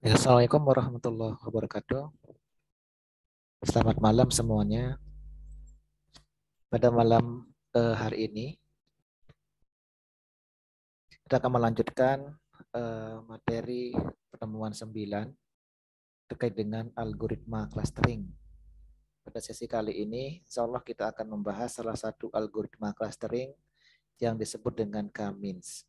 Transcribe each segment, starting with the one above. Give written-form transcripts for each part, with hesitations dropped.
Ya, Assalamualaikum warahmatullahi wabarakatuh. Selamat malam semuanya. Pada malam hari ini kita akan melanjutkan materi pertemuan 9 terkait dengan algoritma clustering. Pada sesi kali ini, insya Allah kita akan membahas salah satu algoritma clustering yang disebut dengan K-means.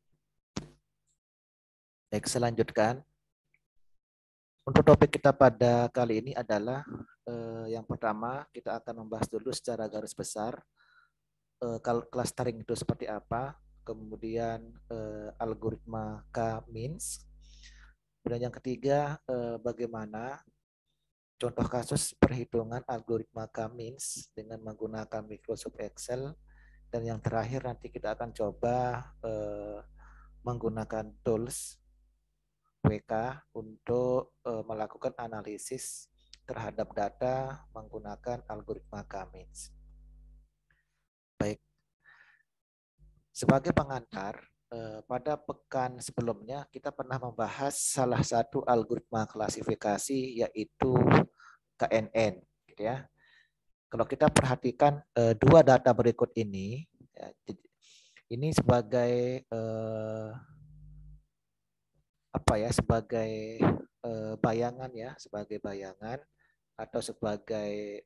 Baik, selanjutkan. Untuk topik kita pada kali ini adalah yang pertama kita akan membahas dulu secara garis besar clustering itu seperti apa, kemudian algoritma K-means, kemudian yang ketiga bagaimana contoh kasus perhitungan algoritma K-means dengan menggunakan Microsoft Excel, dan yang terakhir nanti kita akan coba menggunakan tools WK untuk melakukan analisis terhadap data menggunakan algoritma K-means. Baik, sebagai pengantar, pada pekan sebelumnya kita pernah membahas salah satu algoritma klasifikasi yaitu KNN, gitu ya. Kalau kita perhatikan dua data berikut ini, ya, ini sebagai sebagai bayangan ya, sebagai bayangan atau sebagai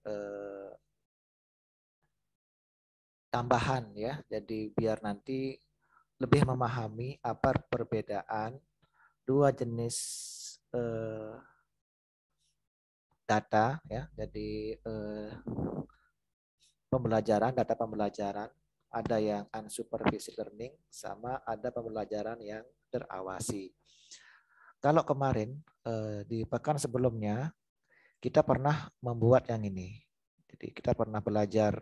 tambahan ya. Jadi biar nanti lebih memahami apa perbedaan dua jenis data ya. Jadi data pembelajaran ada yang unsupervised learning sama ada pembelajaran yang terawasi. Kalau kemarin di pekan sebelumnya kita pernah membuat yang ini. Jadi kita pernah belajar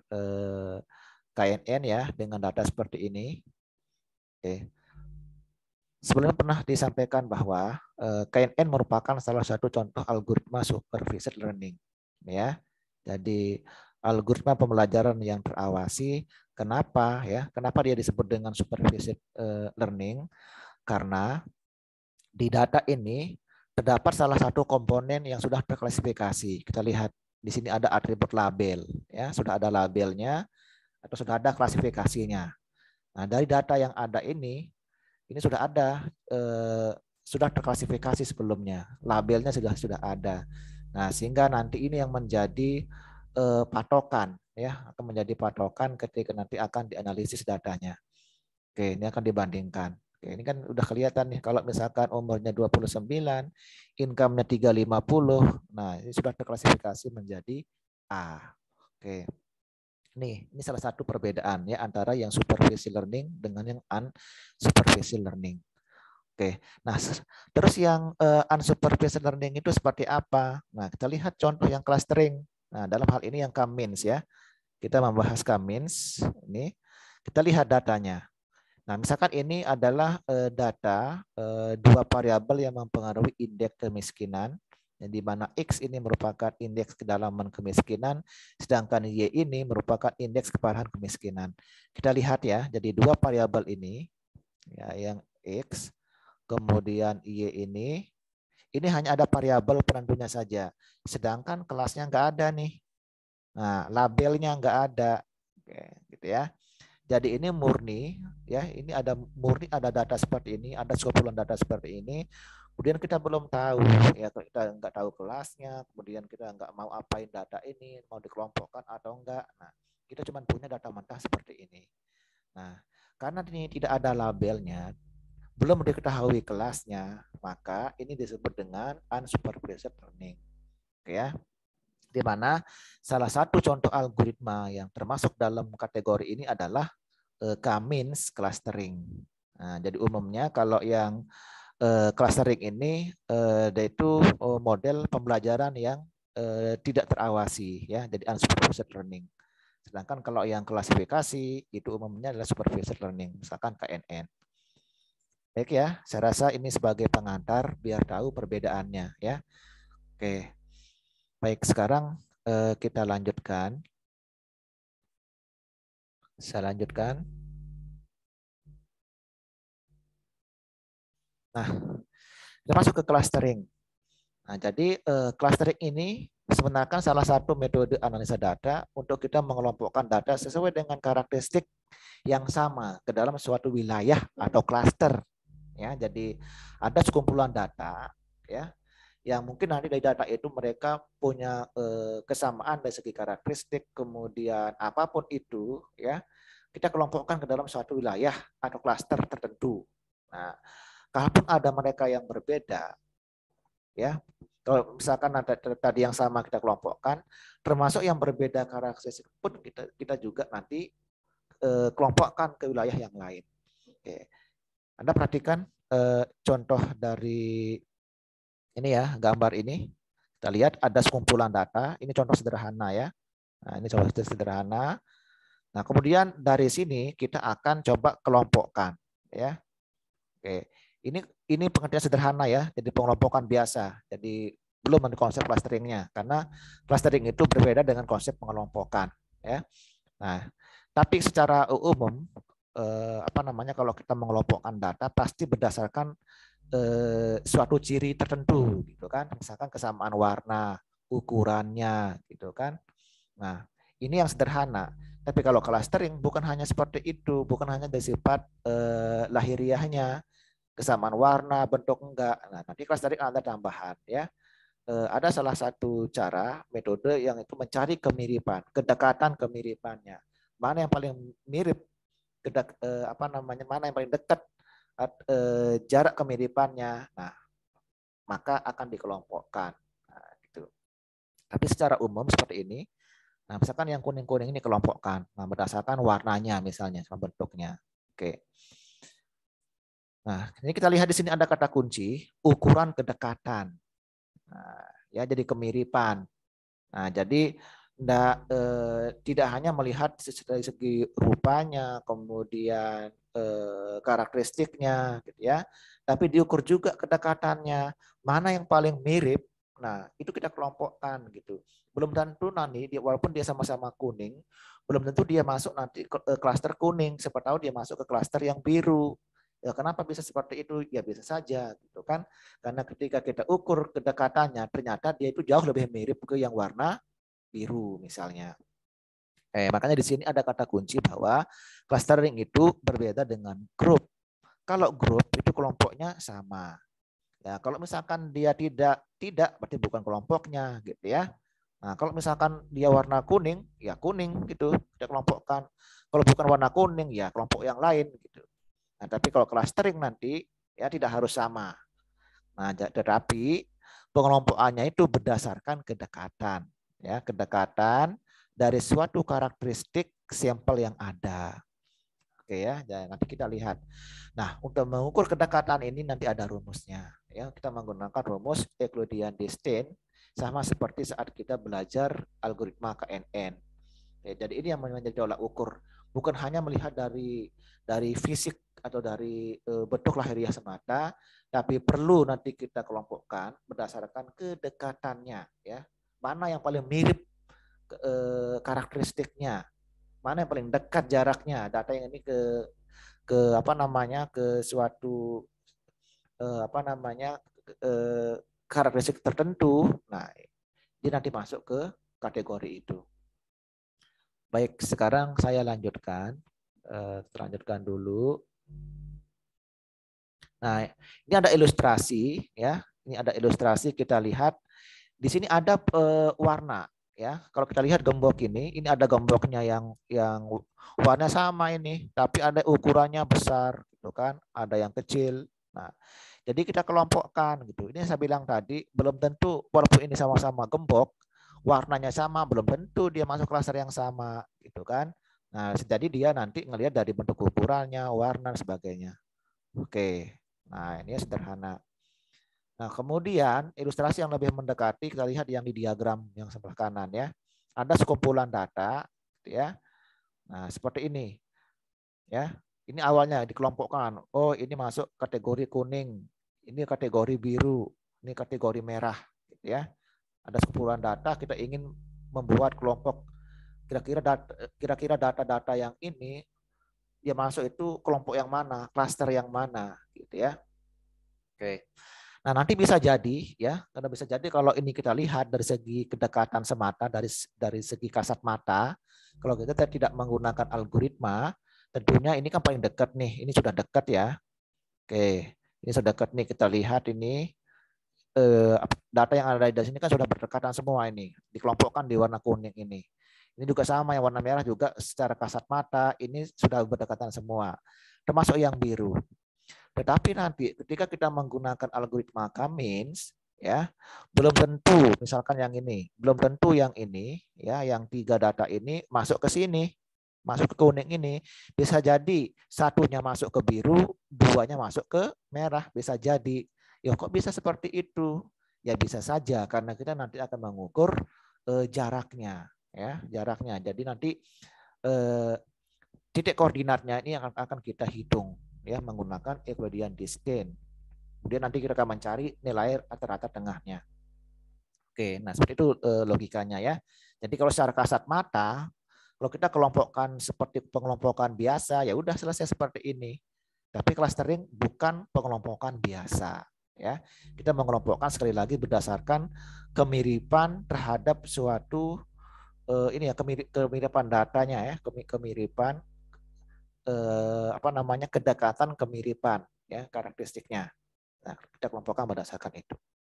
KNN ya dengan data seperti ini. Oke. Sebelumnya pernah disampaikan bahwa KNN merupakan salah satu contoh algoritma supervised learning, ya. Jadi algoritma pembelajaran yang terawasi. Kenapa ya? Kenapa dia disebut dengan supervised learning? Karena di data ini terdapat salah satu komponen yang sudah terklasifikasi. Kita lihat di sini ada atribut label, ya, sudah ada labelnya atau sudah ada klasifikasinya. Nah, dari data yang ada ini sudah ada, sudah terklasifikasi sebelumnya, labelnya sudah ada. Nah, sehingga nanti ini yang menjadi patokan, ya, akan menjadi patokan ketika nanti akan dianalisis datanya. Oke, ini akan dibandingkan. Oke, ini kan udah kelihatan nih, kalau misalkan umurnya 29, income-nya 350, nah ini sudah terklasifikasi menjadi A. Oke. Ini salah satu perbedaan ya antara yang supervised learning dengan yang unsupervised learning. Oke, nah terus yang unsupervised learning itu seperti apa? Nah, kita lihat contoh yang clustering. Nah, dalam hal ini yang K-means ya. Kita membahas K-means. Ini kita lihat datanya. Nah, misalkan ini adalah data dua variabel yang mempengaruhi indeks kemiskinan, yang di mana X ini merupakan indeks kedalaman kemiskinan, sedangkan Y ini merupakan indeks keparahan kemiskinan. Kita lihat ya, jadi dua variabel ini, ya, yang X, kemudian Y ini hanya ada variabel penentunya saja, sedangkan kelasnya nggak ada nih. Nah, labelnya nggak ada, oke, gitu ya. Jadi ini murni, ya, ini ada murni, ada data seperti ini, ada sekumpulan data seperti ini. Kemudian kita belum tahu, ya, kita nggak tahu kelasnya, kemudian kita nggak mau apain data ini, mau dikelompokkan atau enggak. Nah, kita cuma punya data mentah seperti ini. Nah, karena ini tidak ada labelnya, belum diketahui kelasnya, maka ini disebut dengan unsupervised learning. Oke ya. Di mana salah satu contoh algoritma yang termasuk dalam kategori ini adalah K-means clustering. Nah, jadi umumnya kalau yang clustering ini yaitu model pembelajaran yang tidak terawasi ya, jadi unsupervised learning. Sedangkan kalau yang klasifikasi itu umumnya adalah supervised learning, misalkan KNN. Baik ya, saya rasa ini sebagai pengantar biar tahu perbedaannya ya. Oke. Baik, sekarang kita lanjutkan. Saya lanjutkan. Nah, kita masuk ke clustering. Nah, jadi clustering ini sebenarnya kan salah satu metode analisa data untuk kita mengelompokkan data sesuai dengan karakteristik yang sama ke dalam suatu wilayah atau cluster. Ya, jadi ada sekumpulan data, ya, yang mungkin nanti dari data itu mereka punya kesamaan dari segi karakteristik, kemudian apapun itu, ya, kita kelompokkan ke dalam suatu wilayah atau klaster tertentu. Nah, kalaupun ada mereka yang berbeda, ya, kalau misalkan ada tadi yang sama kita kelompokkan, termasuk yang berbeda karakteristik pun kita juga nanti kelompokkan ke wilayah yang lain. Oke. Anda perhatikan contoh dari ini ya, gambar ini. Kita lihat ada sekumpulan data. Ini contoh sederhana ya. Nah, ini contoh sederhana. Nah, kemudian dari sini kita akan coba kelompokkan ya. Oke. Ini pengertian sederhana ya. Jadi pengelompokan biasa. Jadi belum ada konsep clusteringnya karena clustering itu berbeda dengan konsep pengelompokan ya. Nah, tapi secara umum kalau kita mengelompokkan data pasti berdasarkan suatu ciri tertentu gitu kan, misalkan kesamaan warna, ukurannya gitu kan. Nah, ini yang sederhana. Tapi kalau clustering bukan hanya seperti itu, bukan hanya dari sifat lahiriahnya, kesamaan warna, bentuk enggak. Nah, nanti clustering ada tambahan ya. Ada salah satu cara metode yang itu mencari kemiripan, kedekatan kemiripannya. Mana yang paling mirip, mana yang paling dekat jarak kemiripannya. Nah, maka akan dikelompokkan. Nah, gitu. Tapi secara umum seperti ini. Nah, misalkan yang kuning-kuning ini kelompokkan, nah, berdasarkan warnanya misalnya, sama bentuknya. Oke. Nah, ini kita lihat di sini ada kata kunci ukuran kedekatan. Nah, ya jadi kemiripan. Nah, jadi tidak hanya melihat dari segi rupanya, kemudian karakteristiknya, gitu ya, tapi diukur juga kedekatannya, mana yang paling mirip. Nah, itu kita kelompokkan gitu. Belum tentu nanti, walaupun dia sama-sama kuning, belum tentu dia masuk nanti ke klaster kuning. Siapa tahu dia masuk ke klaster yang biru. Ya, kenapa bisa seperti itu? Ya bisa saja, gitu kan? Karena ketika kita ukur kedekatannya, ternyata dia itu jauh lebih mirip ke yang warna biru misalnya. Makanya di sini ada kata kunci bahwa clustering itu berbeda dengan grup. Kalau grup itu kelompoknya sama. Ya, kalau misalkan dia tidak berarti bukan kelompoknya gitu ya. Nah, kalau misalkan dia warna kuning, ya kuning gitu, kita kelompokkan. Kalau bukan warna kuning, ya kelompok yang lain gitu. Nah, tapi kalau clustering nanti ya tidak harus sama. Nah, tetapi pengelompokannya itu berdasarkan kedekatan, ya, kedekatan dari suatu karakteristik sampel yang ada. Oke ya, nanti kita lihat. Nah, untuk mengukur kedekatan ini nanti ada rumusnya. Ya, kita menggunakan rumus Euclidean-Distance sama seperti saat kita belajar algoritma KNN. Ya, jadi ini yang menjadi tolak ukur, bukan hanya melihat dari fisik atau dari bentuk lahiriah semata, tapi perlu nanti kita kelompokkan berdasarkan kedekatannya, ya. Mana yang paling mirip karakteristiknya, mana yang paling dekat jaraknya data yang ini ke suatu karakteristik tertentu. Nah, dia nanti masuk ke kategori itu. Baik, sekarang saya lanjutkan. Lanjutkan dulu. Nah, ini ada ilustrasi ya. Ini ada ilustrasi, kita lihat di sini ada warna ya. Kalau kita lihat gembok ini ada gemboknya yang warna sama ini, tapi ada ukurannya besar gitu kan, ada yang kecil. Nah, jadi kita kelompokkan gitu. Ini saya bilang tadi belum tentu walaupun ini sama-sama gembok, warnanya sama, belum tentu dia masuk klaster yang sama gitu kan. Nah, jadi dia nanti ngelihat dari bentuk ukurannya, warna dan sebagainya. Oke. Nah, ini sederhana. Nah, kemudian ilustrasi yang lebih mendekati kita lihat yang di diagram yang sebelah kanan ya. Ada sekumpulan data gitu ya. Nah, seperti ini. Ya. Ini awalnya dikelompokkan. Oh, ini masuk kategori kuning. Ini kategori biru. Ini kategori merah gitu ya. Ada sekumpulan data, kita ingin membuat kelompok kira-kira data-data yang ini dia masuk itu kelompok yang mana, klaster yang mana gitu ya. Oke. Nah, nanti bisa jadi ya, karena bisa jadi kalau ini kita lihat dari segi kedekatan semata, dari segi kasat mata, kalau kita tidak menggunakan algoritma, tentunya ini kan paling dekat nih, ini sudah dekat ya. Oke, ini sudah dekat nih, kita lihat ini data yang ada di sini kan sudah berdekatan semua ini, dikelompokkan di warna kuning ini. Ini juga sama, yang warna merah juga secara kasat mata ini sudah berdekatan semua, termasuk yang biru. Tetapi nanti ketika kita menggunakan algoritma K-means, ya, belum tentu misalkan yang ini, belum tentu yang ini, ya, yang 3 data ini masuk ke sini, masuk ke kuning ini. Bisa jadi satunya masuk ke biru, 2-nya masuk ke merah, bisa jadi. Ya kok bisa seperti itu? Ya bisa saja karena kita nanti akan mengukur jaraknya, ya, jaraknya. Jadi nanti titik koordinatnya ini akan kita hitung ya menggunakan Euclidean distance. Kemudian nanti kita akan mencari nilai rata-rata tengahnya. Oke, nah seperti itu logikanya ya. Jadi kalau secara kasat mata, kalau kita kelompokkan seperti pengelompokan biasa, ya udah selesai seperti ini. Tapi clustering bukan pengelompokan biasa ya. Kita mengelompokkan sekali lagi berdasarkan kemiripan terhadap suatu ini ya, kemiripan datanya ya, kemiripan kedekatan kemiripan ya karakteristiknya. Nah, kita kelompokkan berdasarkan itu.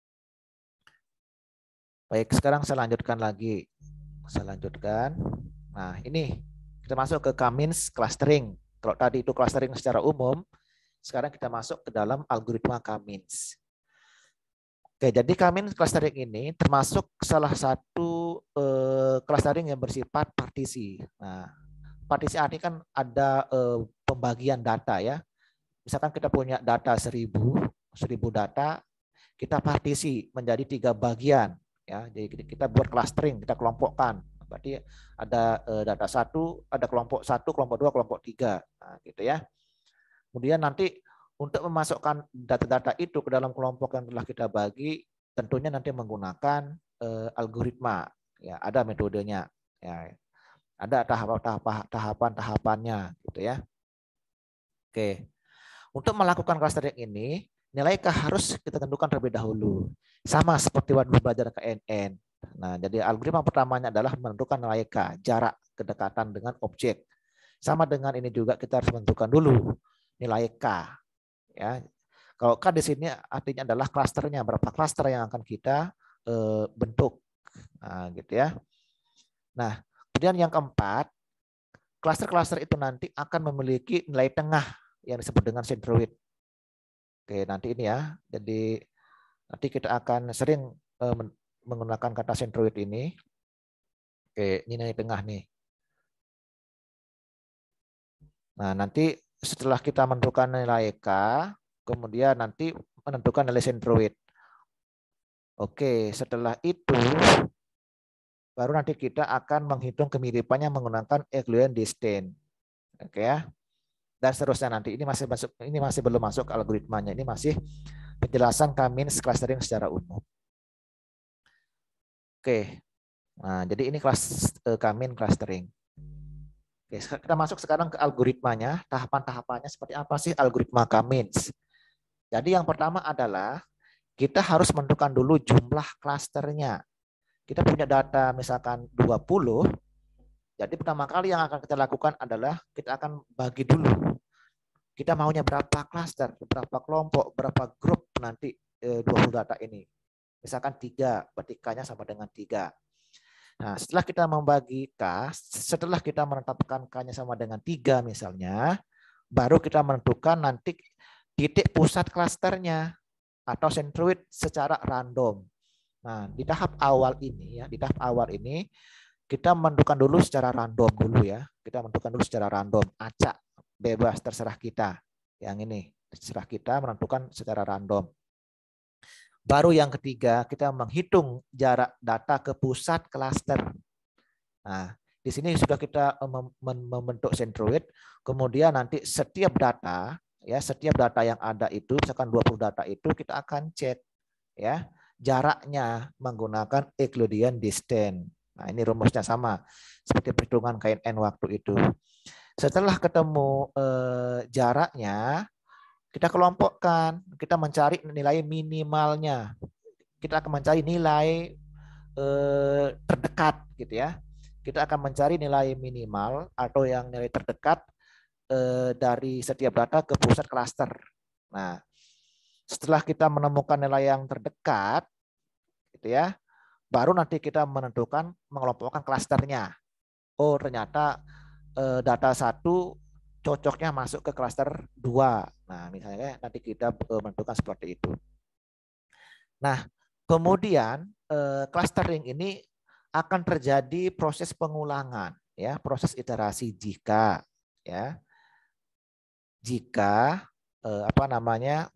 Baik, sekarang saya lanjutkan lagi. Saya lanjutkan. Nah, ini kita masuk ke K-means clustering. Kalau tadi itu clustering secara umum, sekarang kita masuk ke dalam algoritma K-means. Oke, jadi K-means clustering ini termasuk salah satu clustering yang bersifat partisi. Nah, partisi ini kan ada pembagian data ya. Misalkan kita punya data 1000 data, kita partisi menjadi 3 bagian ya. Jadi kita buat clustering, kita kelompokkan. Berarti ada data 1, ada kelompok 1, kelompok 2, kelompok 3. Nah, gitu ya. Kemudian nanti untuk memasukkan data-data itu ke dalam kelompok yang telah kita bagi, tentunya nanti menggunakan algoritma. Ya, ada metodenya. Ya, ada tahapan-tahapannya gitu ya. Oke. Untuk melakukan clustering ini, nilai K harus kita tentukan terlebih dahulu. Sama seperti waktu belajar KNN. Nah, jadi algoritma pertamanya adalah menentukan nilai K, jarak kedekatan dengan objek. Sama dengan ini juga kita harus menentukan dulu nilai K. Ya, kalau K di sini artinya adalah klasternya, berapa klaster yang akan kita bentuk. Nah, gitu ya. Nah, kemudian yang keempat, klaster-klaster itu nanti akan memiliki nilai tengah yang disebut dengan centroid. Oke, nanti ini ya. Jadi nanti kita akan sering menggunakan kata centroid ini. Oke, ini nilai tengah nih. Nah, nanti setelah kita menentukan nilai K, kemudian nanti menentukan nilai centroid. Oke, setelah itu baru nanti kita akan menghitung kemiripannya menggunakan Euclidean distance. Oke ya. Dan seterusnya nanti ini masih belum masuk ke algoritmanya. Ini masih penjelasan K-means clustering secara umum. Oke. Nah, jadi ini kelas K-means clustering. Oke, kita masuk sekarang ke algoritmanya. Tahapan-tahapannya seperti apa sih algoritma K-means? Jadi yang pertama adalah kita harus menentukan dulu jumlah klasternya. Kita punya data misalkan 20. Jadi pertama kali yang akan kita lakukan adalah kita akan bagi dulu. Kita maunya berapa klaster, berapa kelompok, berapa grup nanti 20 data ini. Misalkan 3, berarti K-nya sama dengan 3. Nah, setelah kita membagi K, setelah kita menetapkan K-nya sama dengan 3 misalnya, baru kita menentukan nanti titik pusat klasternya atau centroid secara random. Nah, di tahap awal ini kita menentukan dulu secara random dulu ya. Kita menentukan dulu secara random, acak, bebas, terserah kita. Yang ini, terserah kita menentukan secara random. Baru yang ketiga, kita menghitung jarak data ke pusat klaster. Nah, di sini sudah kita membentuk centroid, kemudian nanti setiap data yang ada itu, misalkan 20 data itu kita akan cek ya jaraknya menggunakan Euclidean distance. Nah, ini rumusnya sama seperti perhitungan KNN waktu itu. Setelah ketemu jaraknya, Kita kelompokkan, kita mencari nilai minimalnya. Kita akan mencari nilai terdekat gitu ya. Kita akan mencari nilai minimal atau yang nilai terdekat dari setiap data ke pusat klaster. Nah, setelah kita menemukan nilai yang terdekat, gitu ya, baru nanti kita menentukan mengelompokkan klasternya. Oh, ternyata data 1 cocoknya masuk ke klaster 2. Nah, misalnya nanti kita menentukan seperti itu. Nah, kemudian clustering ini akan terjadi proses pengulangan, ya, proses iterasi jika apa namanya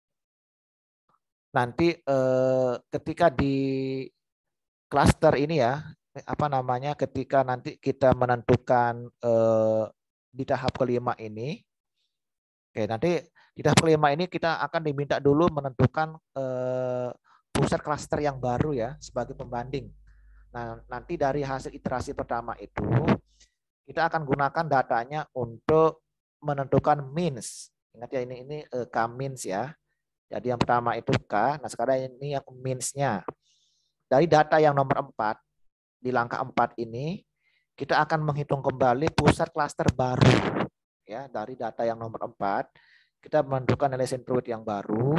nanti ketika di cluster ini ya, apa namanya ketika nanti kita menentukan di tahap kelima ini, oke, nanti di tahap kelima ini kita akan diminta dulu menentukan pusat klaster yang baru ya sebagai pembanding. Nah, nanti dari hasil iterasi pertama itu kita akan gunakan datanya untuk menentukan means. Ingat ya, ini K-means ya. Jadi yang pertama itu K, nah sekarang ini yang means-nya. Dari data yang nomor 4, di langkah 4 ini, kita akan menghitung kembali pusat klaster baru. Ya, dari data yang nomor 4, kita menentukan nilai centroid yang baru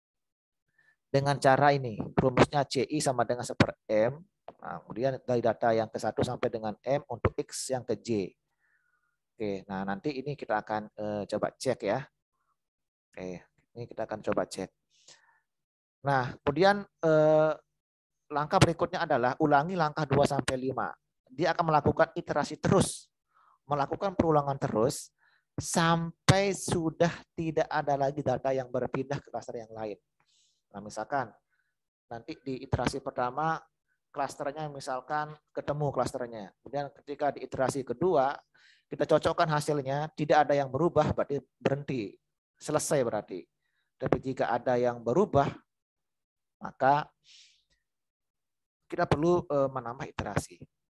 dengan cara ini. Rumusnya CI sama dengan 1/M. Nah, kemudian dari data yang ke 1 sampai dengan M untuk X yang ke J. Oke, nah nanti ini kita akan coba cek ya. Oke, ini kita akan coba cek. Nah, kemudian langkah berikutnya adalah ulangi langkah 2 sampai 5. Dia akan melakukan iterasi terus, melakukan perulangan terus sampai sudah tidak ada lagi data yang berpindah ke klaster yang lain. Nah, misalkan nanti di iterasi pertama klasternya misalkan ketemu klasternya. Kemudian ketika di iterasi kedua kita cocokkan hasilnya, tidak ada yang berubah berarti berhenti. Selesai berarti. Tapi jika ada yang berubah, maka kita perlu menambah iterasi.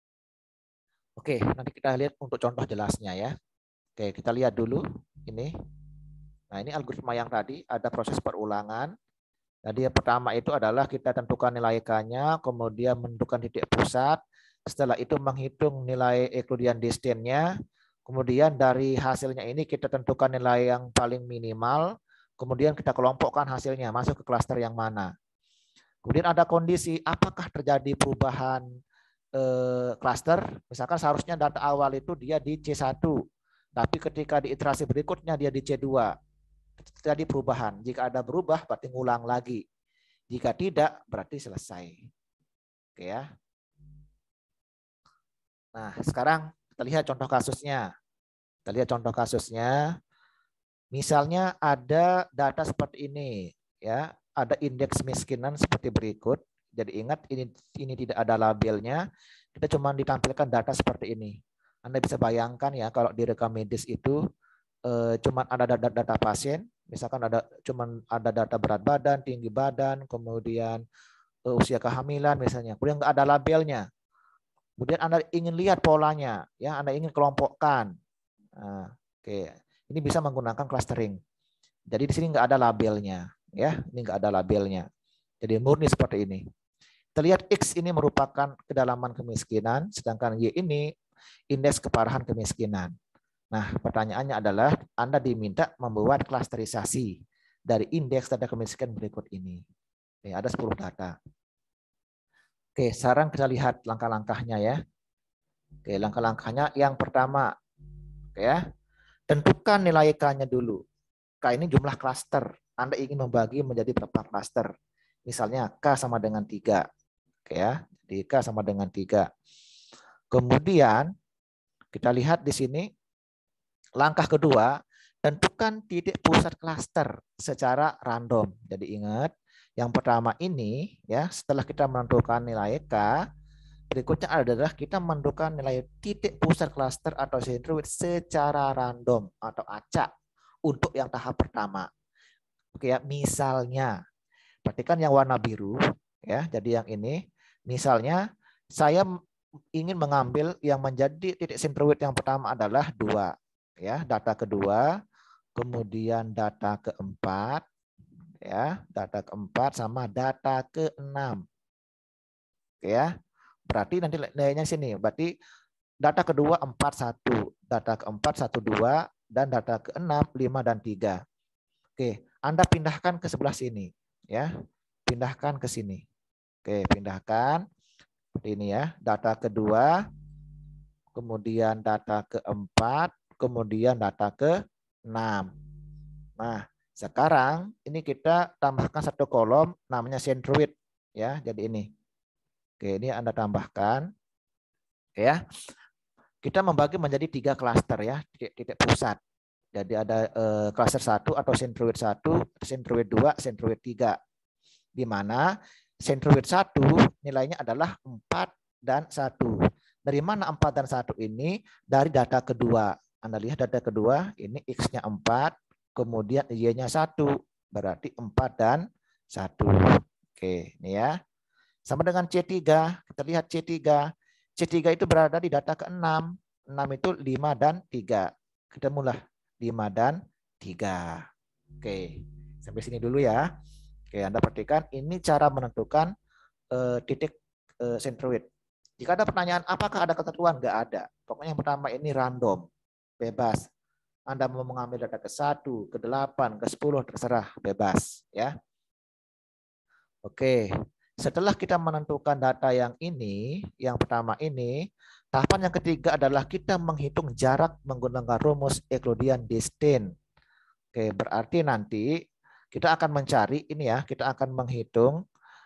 Oke, nanti kita lihat untuk contoh jelasnya ya. Oke, kita lihat dulu ini. Nah, ini algoritma yang tadi ada proses perulangan. Jadi yang pertama itu adalah kita tentukan nilai K-nya, kemudian menentukan titik pusat. Setelah itu menghitung nilai Euclidean distance-nya. Kemudian dari hasilnya ini kita tentukan nilai yang paling minimal. Kemudian kita kelompokkan hasilnya masuk ke klaster yang mana. Kemudian ada kondisi apakah terjadi perubahan klaster. Misalkan seharusnya data awal itu dia di C1. Tapi ketika di iterasi berikutnya dia di C2. Terjadi perubahan. Jika ada berubah berarti ngulang lagi. Jika tidak berarti selesai. Oke ya. Nah, sekarang kita lihat contoh kasusnya. Kita lihat contoh kasusnya. Misalnya ada data seperti ini ya, ada indeks kemiskinan seperti berikut. Jadi ingat ini tidak ada labelnya. Kita cuma ditampilkan data seperti ini. Anda bisa bayangkan ya kalau di rekam medis itu cuma ada data pasien, misalkan ada data berat badan, tinggi badan, kemudian usia kehamilan misalnya, kemudian nggak ada labelnya. Kemudian Anda ingin lihat polanya, ya Anda ingin kelompokkan. Nah, oke, ini bisa menggunakan clustering. Jadi di sini nggak ada labelnya, ya, ini nggak ada labelnya. Jadi murni seperti ini. Kita lihat X ini merupakan kedalaman kemiskinan, sedangkan Y ini indeks keparahan kemiskinan. Nah, pertanyaannya adalah Anda diminta membuat klasterisasi dari indeks data kemiskinan berikut ini. Oke, ada 10 data. Oke, sekarang kita lihat langkah-langkahnya ya. Oke, langkah-langkahnya yang pertama, oke ya, tentukan nilai K-nya dulu. K ini jumlah klaster. Anda ingin membagi menjadi berapa klaster. Misalnya K sama dengan 3. Oke ya, jadi K sama dengan 3. Kemudian kita lihat di sini langkah kedua, tentukan titik pusat klaster secara random. Jadi ingat, yang pertama ini ya, setelah kita menentukan nilai K, berikutnya adalah kita menentukan nilai titik pusat klaster atau centroid secara random atau acak untuk yang tahap pertama. Oke ya, misalnya, perhatikan yang warna biru ya, jadi yang ini, misalnya saya ingin mengambil yang menjadi titik centroid yang pertama adalah 2. Ya, data kedua, kemudian data keempat, ya, data keempat sama data keenam. Oke ya. Berarti nanti nilainya sini. Berarti data kedua 41, data keempat 12, dan data keenam 5 dan 3. Oke, Anda pindahkan ke sebelah sini, ya. Pindahkan ke sini. Oke, pindahkan seperti ini ya. Data kedua, kemudian data keempat, kemudian data keenam. Nah, sekarang ini kita tambahkan satu kolom namanya centroid, ya. Jadi ini. Oke, ini Anda tambahkan, ya. Kita membagi menjadi 3 klaster, ya, titik pusat. Jadi ada klaster 1 atau centroid 1, centroid 2, centroid 3. Di mana centroid 1 nilainya adalah 4 dan 1. Dari mana 4 dan 1 ini? Dari data kedua. Anda lihat data kedua, ini X-nya 4, kemudian Y-nya 1. Berarti 4 dan 1. Oke, ini ya. Sama dengan C3, kita lihat C3. C3 itu berada di data ke-6. 6 itu 5 dan 3. Kita mulai 5 dan 3. Oke, sampai sini dulu ya. Oke, Anda perhatikan ini cara menentukan titik centroid. Jika ada pertanyaan, apakah ada ketentuan? Nggak ada. Pokoknya yang pertama ini random, bebas. Anda mau mengambil data ke-1, ke-8, ke-10, terserah, bebas. Ya. Oke, setelah kita menentukan data yang ini, yang pertama ini, tahapan yang ketiga adalah kita menghitung jarak menggunakan rumus Euclidean distance. Oke, berarti nanti kita akan mencari ini ya, kita akan menghitung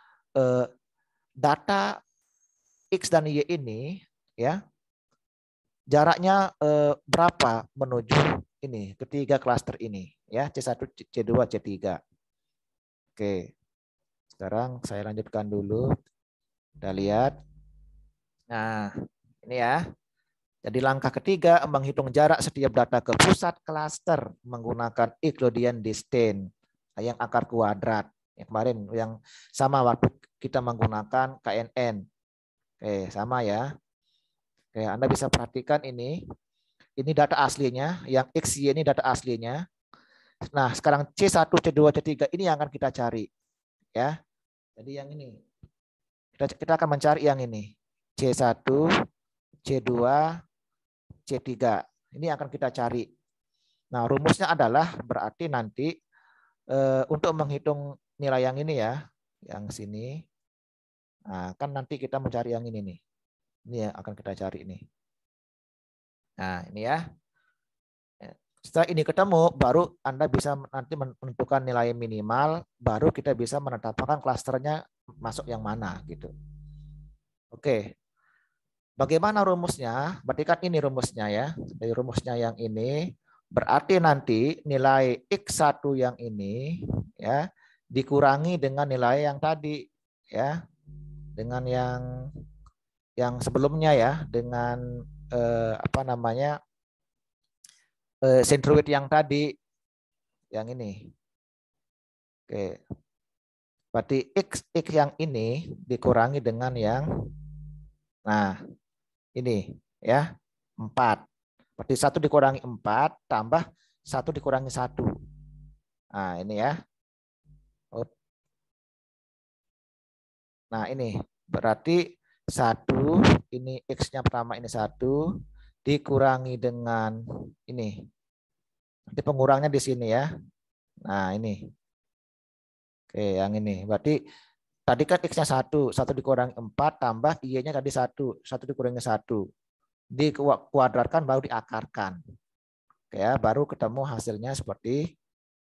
data X dan Y ini ya. Jaraknya berapa menuju ini ketiga klaster ini ya, C1, C2, C3. Oke. Sekarang saya lanjutkan dulu. Kita lihat. Nah, ini ya. Jadi langkah ketiga menghitung jarak setiap data ke pusat klaster menggunakan Euclidean distance yang akar kuadrat. Yang kemarin yang sama waktu kita menggunakan KNN. Oke, sama ya. Oke, Anda bisa perhatikan ini. Ini data aslinya, yang X, Y ini data aslinya. Nah, sekarang C1, C2, C3 ini yang akan kita cari. Ya. Jadi yang ini. Kita akan mencari yang ini. C1, C2, C3. Ini akan kita cari. Nah, rumusnya adalah berarti nanti untuk menghitung nilai yang ini ya, yang sini. Nah, kan nanti kita mencari yang ini nih. Ini yang akan kita cari ini. Nah, ini ya. Setelah ini ketemu, baru Anda bisa nanti menentukan nilai minimal, baru kita bisa menetapkan klasternya masuk yang mana gitu. Oke. Bagaimana rumusnya? Berarti kan ini rumusnya ya. Dari rumusnya yang ini berarti nanti nilai X1 yang ini ya dikurangi dengan nilai yang tadi ya. Dengan yang sebelumnya ya, dengan apa namanya? Centroid yang tadi yang ini. Oke. Berarti X yang ini dikurangi dengan yang nah ini ya 4. Berarti 1 dikurangi 4 tambah 1 dikurangi 1. Nah, ini ya. Nah, ini berarti 1 ini X-nya pertama ini 1 dikurangi dengan ini. Nanti pengurangnya di sini ya. Nah, ini. Oke, yang ini. Berarti tadi kan X-nya 1 dikurangi 4 tambah Y-nya tadi 1 dikurangi 1. Dikuadratkan baru diakarkan. Oke ya, baru ketemu hasilnya seperti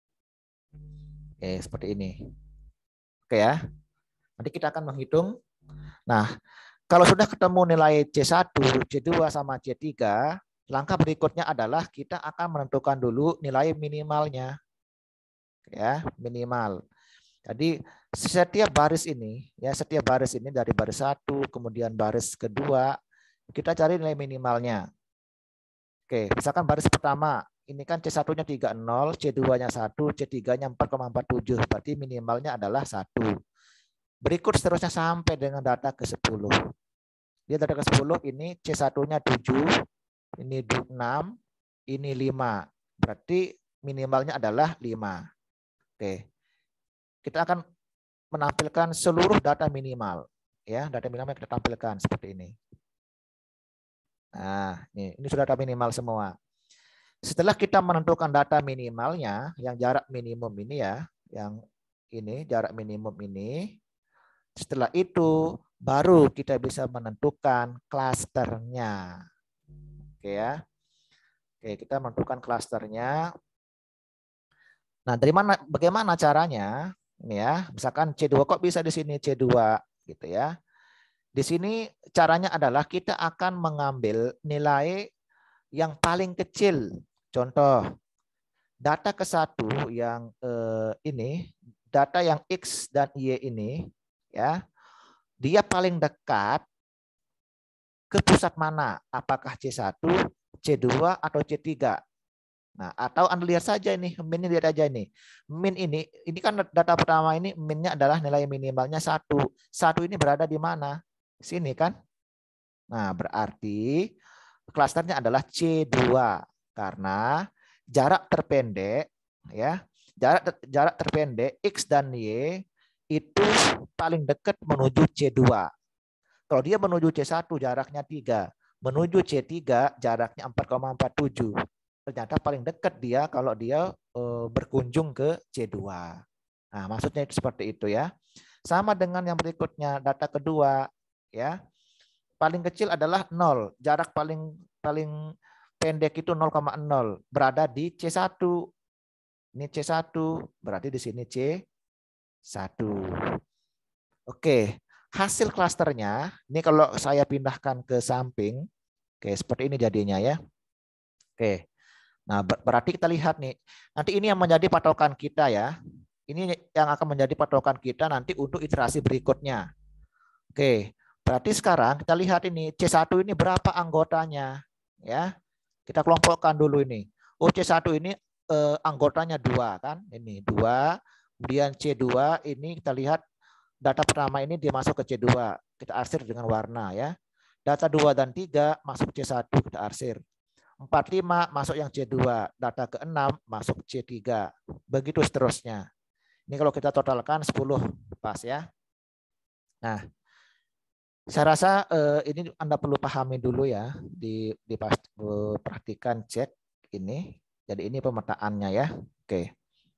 seperti ini. Oke ya. Nanti kita akan menghitung. Nah, kalau sudah ketemu nilai C1, C2 sama C3, langkah berikutnya adalah kita akan menentukan dulu nilai minimalnya. Ya, minimal. Jadi setiap baris ini ya, setiap baris ini dari baris 1 kemudian baris kedua kita cari nilai minimalnya. Oke, misalkan baris pertama, ini kan C1-nya 30, C2-nya 1, C3-nya 4,47. Berarti minimalnya adalah 1. Berikut seterusnya sampai dengan data ke-10. Dia data ke-10 ini C1-nya 7, ini 6, ini 5. Berarti minimalnya adalah 5. Oke. Kita akan menampilkan seluruh data minimal. Ya, data minimal yang kita tampilkan seperti ini. Nah, ini sudah data minimal semua. Setelah kita menentukan data minimalnya, yang jarak minimum ini ya, yang ini jarak minimum ini, setelah itu baru kita bisa menentukan klasternya. Oke ya. Oke, kita menentukan klasternya. Nah, bagaimana caranya? Ini ya, misalkan C2 kok bisa di sini C2 gitu ya. Di sini caranya adalah kita akan mengambil nilai yang paling kecil. Contoh, data ke satu yang ini, data yang X dan Y ini, ya, dia paling dekat ke pusat mana? Apakah C1, C2, atau C3? Nah, atau Anda lihat saja ini, min-nya lihat aja ini. Min ini kan data pertama ini, min-nya adalah nilai minimalnya 1. 1 ini berada di mana? Sini kan? Nah, berarti klasternya adalah C2 karena jarak terpendek ya. Jarak terpendek X dan Y itu paling dekat menuju C2. Kalau dia menuju C1 jaraknya 3, menuju C3 jaraknya 4,47. Ternyata paling dekat dia kalau dia berkunjung ke C2. Nah, maksudnya itu seperti itu ya. Sama dengan yang berikutnya, data kedua ya. Paling kecil adalah 0. Jarak paling pendek itu 0,0. Berada di C1. Ini C1, berarti di sini C1. Oke, hasil klasternya, ini kalau saya pindahkan ke samping, oke seperti ini jadinya ya. Oke, nah berarti kita lihat nih, nanti ini yang menjadi patokan kita ya. Ini yang akan menjadi patokan kita nanti untuk iterasi berikutnya. Oke, berarti sekarang kita lihat ini C1 ini berapa anggotanya ya. Kita kelompokkan dulu ini. Oh, C1 ini anggotanya 2 kan? Ini 2. Kemudian C2 ini kita lihat data pertama ini dia masuk ke C2. Kita arsir dengan warna ya. Data 2 dan 3 masuk C1 kita arsir. 4, 5 masuk yang C2. Data ke-6 masuk C3. Begitu seterusnya. Ini kalau kita totalkan 10 pas ya. Nah, saya rasa ini Anda perlu pahami dulu ya, perhatikan cek ini. Jadi ini pemetaannya ya. Oke.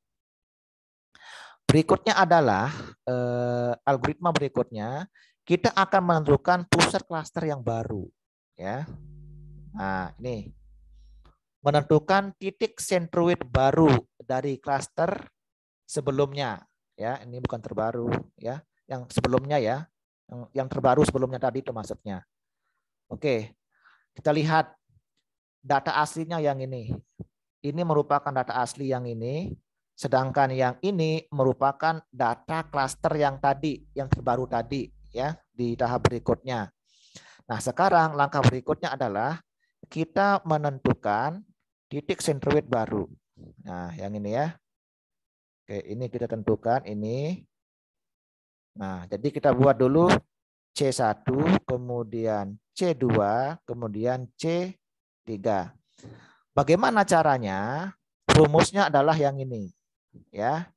Berikutnya adalah algoritma berikutnya, kita akan menentukan pusat klaster yang baru ya. Nah, ini menentukan titik sentroid baru dari klaster sebelumnya ya. Ini bukan terbaru ya, yang sebelumnya ya. Yang terbaru sebelumnya tadi itu maksudnya. Oke, kita lihat data aslinya yang ini. Ini merupakan data asli yang ini, sedangkan yang ini merupakan data klaster yang tadi, yang terbaru tadi ya di tahap berikutnya. Nah, sekarang langkah berikutnya adalah kita menentukan titik sentroid baru. Nah, yang ini ya. Oke, ini kita tentukan ini. Nah, jadi kita buat dulu C1, kemudian C2, kemudian C3. Bagaimana caranya? Rumusnya adalah yang ini. Ya.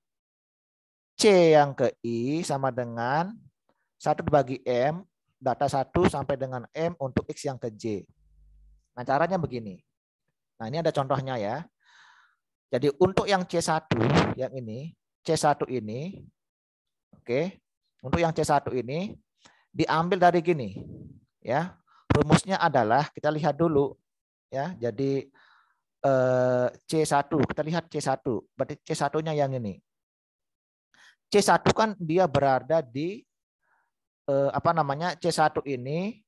C yang ke I sama dengan 1 dibagi M, data 1 sampai dengan M untuk X yang ke J. Nah, caranya begini. Nah, ini ada contohnya ya. Jadi untuk yang C1, yang ini, C1 ini, oke. Untuk yang C1 ini, diambil dari gini ya, rumusnya adalah kita lihat dulu ya. Jadi C1 kita lihat C1, berarti C1-nya yang ini. C1 kan dia berada di C1 ini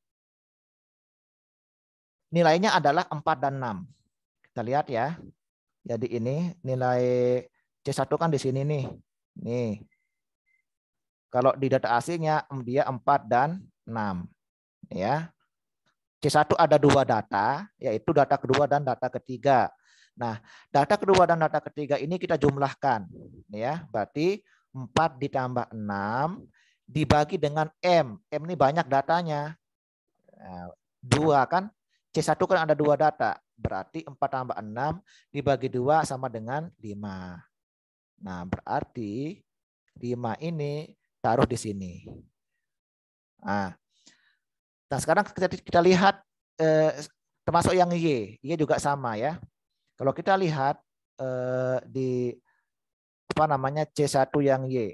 nilainya adalah 4 dan 6. Kita lihat ya. Jadi ini nilai C1 kan di sini nih. Nih. Kalau di data aslinya dia 4 dan 6. Ya. C1 ada 2 data, yaitu data kedua dan data ketiga. Nah, data kedua dan data ketiga ini kita jumlahkan. Ya, berarti 4 ditambah 6 dibagi dengan M. M ini banyak datanya. 2 kan. C1 kan ada 2 data. Berarti 4 tambah 6 dibagi 2 sama dengan 5. Nah, berarti 5 ini taruh di sini. Nah, sekarang kita lihat termasuk yang Y. Y juga sama ya. Kalau kita lihat di apa namanya C1 yang Y.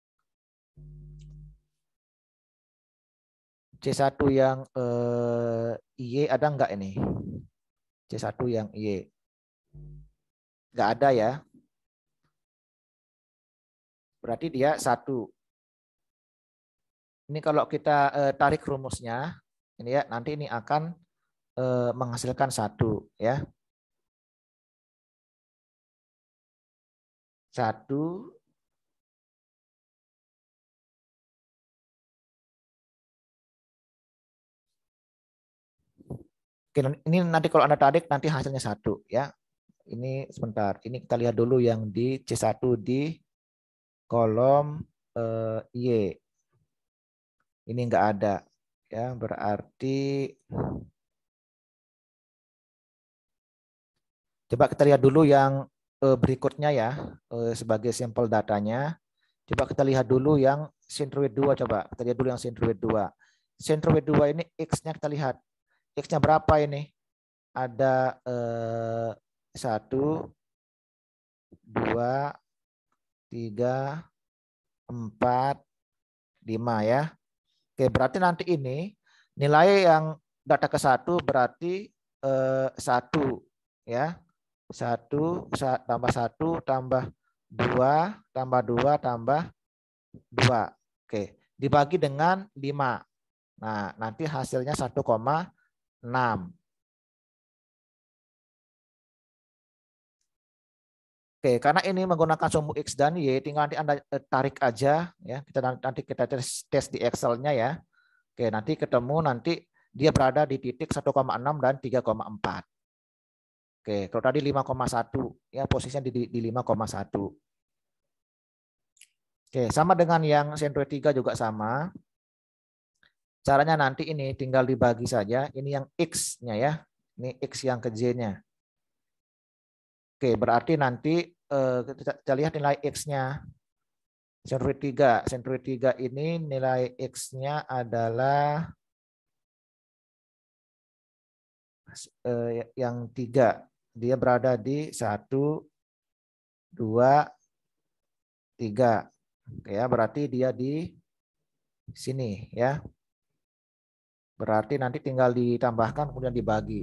C1 yang Y ada enggak ini? C1 yang Y. Enggak ada ya. Berarti dia 1. Ini kalau kita tarik rumusnya, ini ya, nanti ini akan menghasilkan 1 ya. 1 Oke, ini nanti kalau Anda tarik nanti hasilnya 1 ya. Ini sebentar. Ini kita lihat dulu yang di C1 di kolom Y. Ini enggak ada ya, berarti coba kita lihat dulu yang berikutnya ya, sebagai sampel datanya. Coba kita lihat dulu yang centroid 2 coba. Kita lihat dulu yang centroid 2. Centroid 2 ini X-nya kita lihat. X-nya berapa ini? Ada 1, 2, 3, 4, 5 ya. Oke, berarti nanti ini nilai yang data ke 1 berarti 1 ya. 1 tambah 1 tambah 2 tambah 2 tambah 2. Oke, dibagi dengan 5. Nah, nanti hasilnya 1,6. Oke, karena ini menggunakan sumbu X dan Y, tinggal nanti Anda tarik aja ya. Nanti kita tes di Excel-nya ya. Oke, nanti ketemu nanti dia berada di titik 1,6 dan 3,4. Oke, kalau tadi 5,1 ya, posisinya di 5,1. Oke, sama dengan yang centroid 3 juga sama. Caranya nanti ini tinggal dibagi saja. Ini yang X-nya ya. Ini X yang ke J-nya. Oke, berarti nanti kita lihat nilai X-nya. Centroid 3. Centroid 3 ini nilai X-nya adalah yang 3. Dia berada di 1, 2, 3. Oke ya, berarti dia di sini ya. Berarti nanti tinggal ditambahkan kemudian dibagi.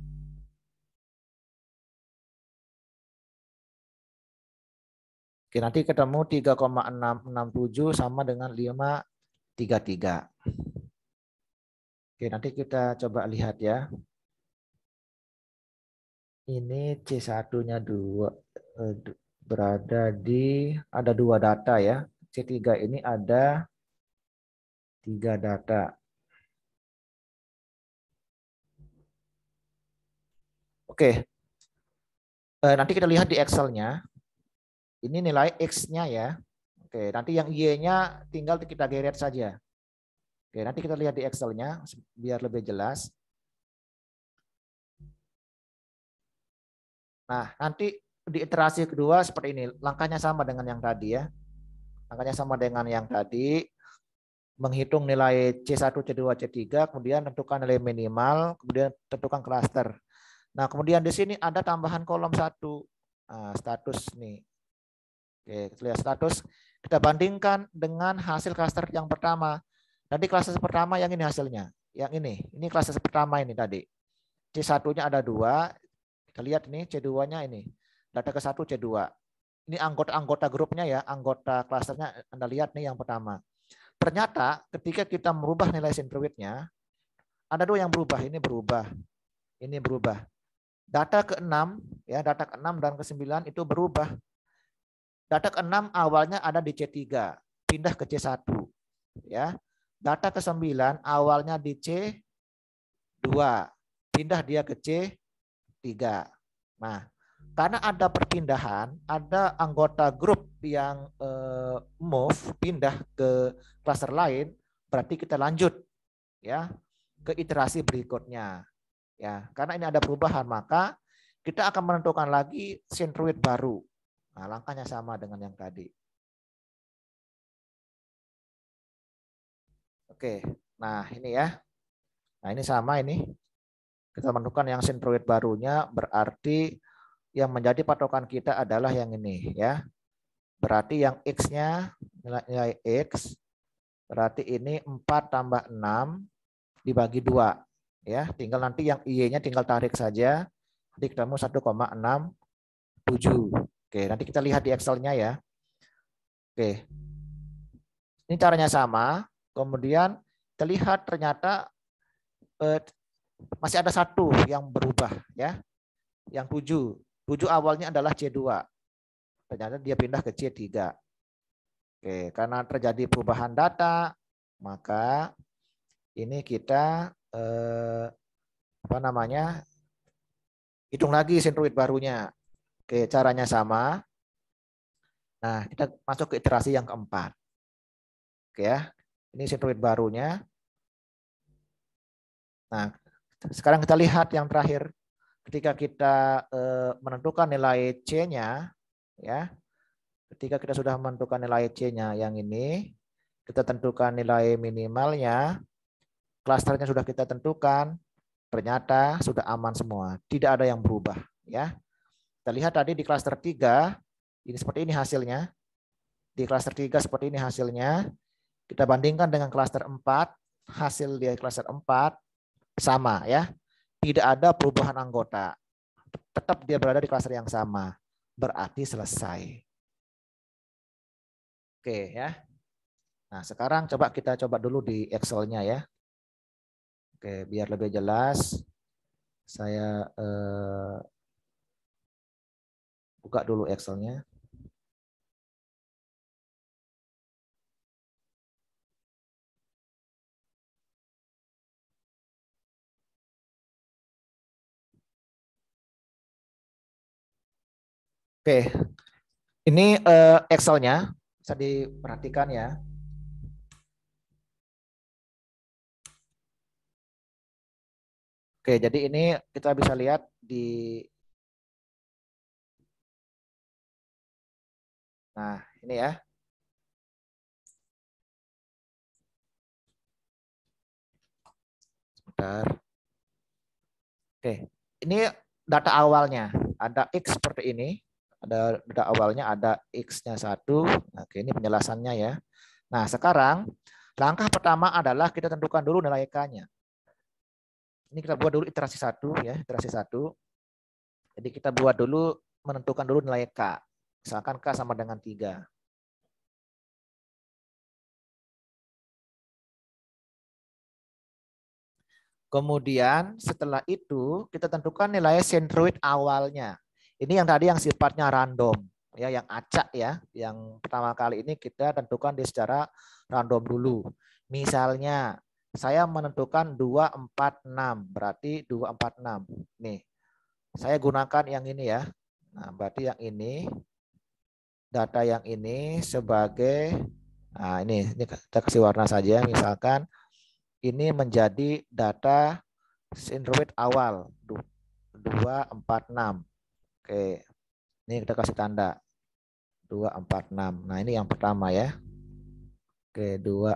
Oke, nanti ketemu 3,667 sama dengan 533. Oke, nanti kita coba lihat ya. Ini C1-nya 2 berada di, ada 2 data ya. C3 ini ada 3 data. Oke, nanti kita lihat di Excel-nya. Ini nilai X-nya ya. Oke, nanti yang Y-nya tinggal kita geret saja. Oke, nanti kita lihat di Excel-nya biar lebih jelas. Nah, nanti di iterasi kedua seperti ini. Langkahnya sama dengan yang tadi ya. Langkahnya sama dengan yang tadi. Menghitung nilai C1, C2, C3, kemudian tentukan nilai minimal, kemudian tentukan klaster. Nah, kemudian di sini ada tambahan kolom 1. Nah, status nih. Oke, kita lihat status. Kita bandingkan dengan hasil klaster yang pertama. Tadi klaster pertama yang ini hasilnya. Yang ini klaster pertama ini tadi. C1-nya ada 2. Kita lihat ini C2-nya ini. Data ke 1 C2. Ini anggota grupnya ya, anggota klasternya Anda lihat nih yang pertama. Ternyata ketika kita merubah nilai centroidnya, ada 2 yang berubah. Ini berubah. Ini berubah. Data ke-6 ya, data ke-6 dan ke-9 itu berubah. Data ke-6 awalnya ada di C3, pindah ke C1 ya. Data ke-9 awalnya di C2, pindah dia ke C3. Nah, karena ada perpindahan, ada anggota grup yang move, pindah ke klaster lain, berarti kita lanjut ya ke iterasi berikutnya. Ya, karena ini ada perubahan, maka kita akan menentukan lagi centroid baru. Nah, langkahnya sama dengan yang tadi. Oke, nah ini ya. Nah ini sama ini. Kita menentukan yang centroid barunya, berarti yang menjadi patokan kita adalah yang ini ya. Berarti yang X-nya, nilai X, berarti ini 4 tambah 6 dibagi 2. Ya, tinggal nanti yang Y-nya tinggal tarik saja. Nanti ketemu 1,67. Oke, nanti kita lihat di Excel-nya ya. Oke, ini caranya sama. Kemudian terlihat ternyata masih ada satu yang berubah ya. Yang 7. 7 awalnya adalah C2. Ternyata dia pindah ke C3. Oke, karena terjadi perubahan data, maka ini kita hitung lagi centroid barunya. Oke, caranya sama. Nah, kita masuk ke iterasi yang keempat. Oke ya, ini centroid barunya. Nah, sekarang kita lihat yang terakhir. Ketika kita menentukan nilai C-nya, ya, ketika kita sudah menentukan nilai C-nya yang ini, kita tentukan nilai minimalnya, klasternya sudah kita tentukan, ternyata sudah aman semua, tidak ada yang berubah. Ya, kita lihat tadi di klaster 3, ini seperti ini hasilnya. Di klaster 3 seperti ini hasilnya. Kita bandingkan dengan klaster 4, hasil di klaster 4 sama ya. Tidak ada perubahan anggota. Tetap dia berada di klaster yang sama. Berarti selesai. Oke ya. Nah, sekarang kita coba dulu di Excel-nya ya. Oke, biar lebih jelas. Saya buka dulu Excel-nya. Oke, ini Excel-nya bisa diperhatikan ya. Oke, jadi ini kita bisa lihat di, nah ini ya. Sebentar. Oke, ini data awalnya. Ada X seperti ini. Ada data awalnya, ada X-nya 1. Oke, ini penjelasannya ya. Nah, sekarang langkah pertama adalah kita tentukan dulu nilai K-nya. Ini kita buat dulu iterasi 1 ya, iterasi 1. Jadi kita buat dulu, menentukan dulu nilai K. Misalkan K sama dengan 3. Kemudian setelah itu kita tentukan nilai centroid awalnya. Ini yang tadi yang sifatnya random, ya, yang acak ya. Yang pertama kali ini kita tentukan di secara random dulu. Misalnya saya menentukan 246, berarti 246. Nih, saya gunakan yang ini ya. Nah, berarti yang ini, data yang ini sebagai, nah ini kita kasih warna saja, misalkan ini menjadi data centroid awal 246. Oke, ini kita kasih tanda 246. Nah, ini yang pertama ya. Oke,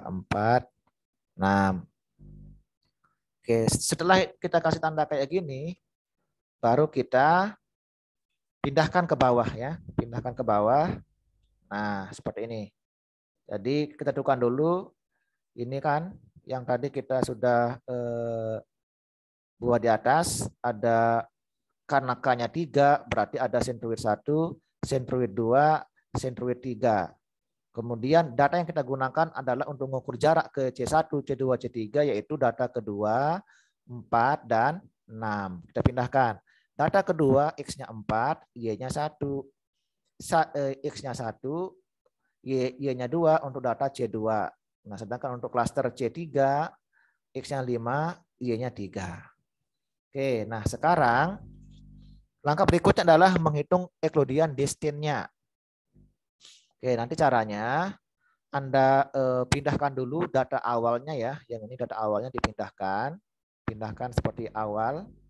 246. Oke, setelah kita kasih tanda kayak gini, baru kita pindahkan ke bawah ya. Pindahkan ke bawah. Nah, seperti ini. Jadi kita tentukan dulu, ini kan yang tadi kita sudah buat di atas, ada karena K-nya 3, berarti ada centroid 1, centroid 2, centroid 3. Kemudian data yang kita gunakan adalah untuk mengukur jarak ke C1, C2, C3, yaitu data kedua 4 dan 6. Kita pindahkan. Data kedua X-nya 4, Y-nya 1. X-nya 1, Y-nya 2 untuk data C2. Nah, sedangkan untuk klaster C3, X-nya 5, Y-nya 3. Oke, nah sekarang langkah berikutnya adalah menghitung Euclidean distance-nya. Oke, nanti caranya Anda pindahkan dulu data awalnya ya. Yang ini data awalnya dipindahkan. Pindahkan seperti awal.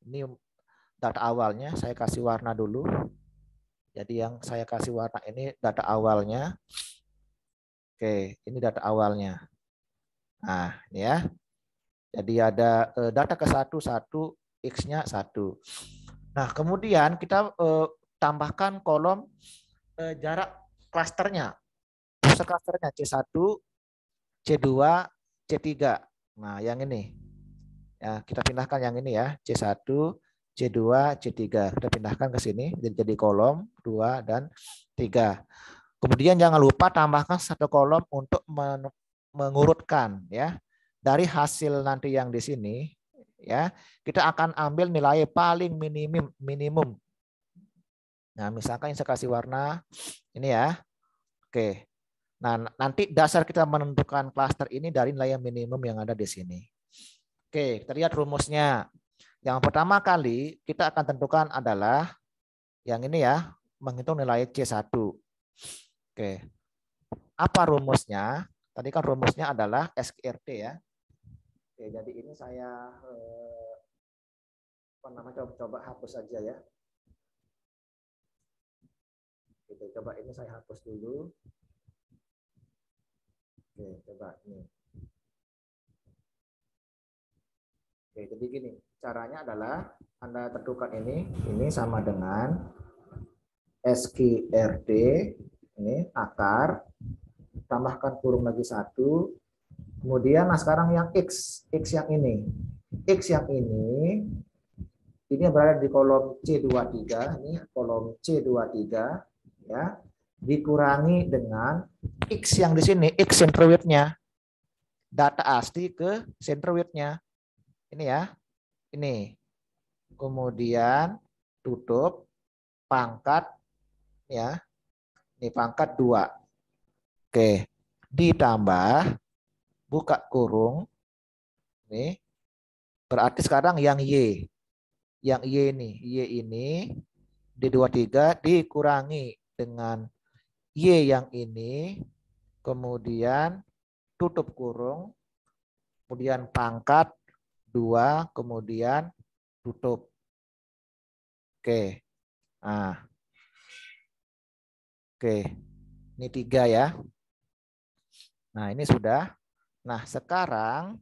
Ini data awalnya, saya kasih warna dulu. Jadi yang saya kasih warna ini data awalnya. Oke, ini data awalnya. Nah, ini ya. Jadi ada data ke 1, X-nya 1. Nah, kemudian kita tambahkan kolom jarak klasternya. Pusat klasternya C1, C2, C3. Nah, yang ini. Ya, kita pindahkan yang ini ya, C1, C2, C3. Kita pindahkan ke sini jadi kolom 2 dan 3. Kemudian jangan lupa tambahkan satu kolom untuk mengurutkan ya. Dari hasil nanti yang di sini ya, kita akan ambil nilai paling minimum. Nah, misalkan saya kasih warna ini ya. Oke. Nah, nanti dasar kita menentukan klaster ini dari nilai minimum yang ada di sini. Oke, kita lihat rumusnya. Yang pertama kali kita akan tentukan adalah yang ini ya, menghitung nilai C1. Oke. Apa rumusnya? Tadi kan rumusnya adalah SQRT ya. Oke, jadi ini saya coba hapus saja ya. Gitu, coba ini saya hapus dulu. Oke, coba ini. Oke, jadi gini, caranya adalah Anda tentukan ini sama dengan SQRT, ini akar, tambahkan kurung lagi 1, kemudian nah sekarang yang X yang ini. X yang ini berada di kolom C23, ini kolom C23 ya, dikurangi dengan X yang di sini, X center width-nya. Data asli ke center width-nya. Ini ya. Ini. Kemudian tutup pangkat ya. Ini pangkat 2. Oke. Ditambah buka kurung. Ini. Berarti sekarang yang Y. Yang Y ini D23 dikurangi dengan Y yang ini, kemudian tutup kurung, kemudian pangkat 2, kemudian tutup. Oke. Nah. Oke. Ini 3 ya. Nah, ini sudah. Nah, sekarang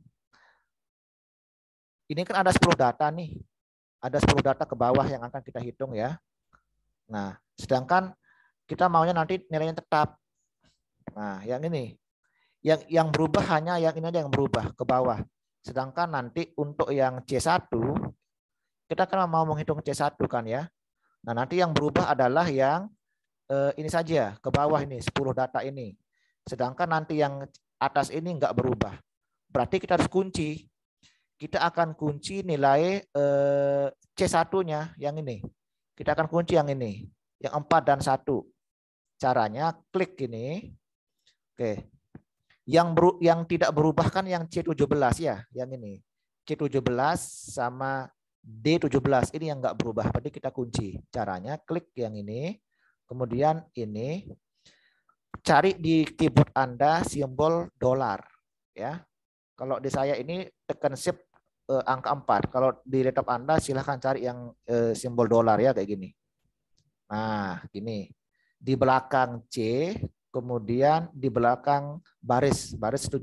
ini kan ada 10 data nih. Ada 10 data ke bawah yang akan kita hitung ya. Nah, sedangkan kita maunya nanti nilainya tetap. Nah, yang ini. Yang berubah hanya yang ini aja yang berubah ke bawah. Sedangkan nanti untuk yang C1, kita kan mau menghitung C1 kan ya. Nah, nanti yang berubah adalah yang ini saja, ke bawah ini, 10 data ini. Sedangkan nanti yang atas ini enggak berubah. Berarti kita harus kunci. Kita akan kunci nilai C1-nya yang ini. Kita akan kunci yang ini, yang 4 dan 1. Caranya klik ini. Oke. Yang tidak berubah kan yang C17 ya, yang ini. C17 sama D17 ini yang enggak berubah. Berarti kita kunci. Caranya klik yang ini. Kemudian ini cari di keyboard Anda simbol dolar ya. Kalau di saya ini tekan shift angka 4. Kalau di laptop Anda silahkan cari yang simbol dolar ya kayak gini. Nah, gini. Di belakang C, kemudian di belakang baris 17.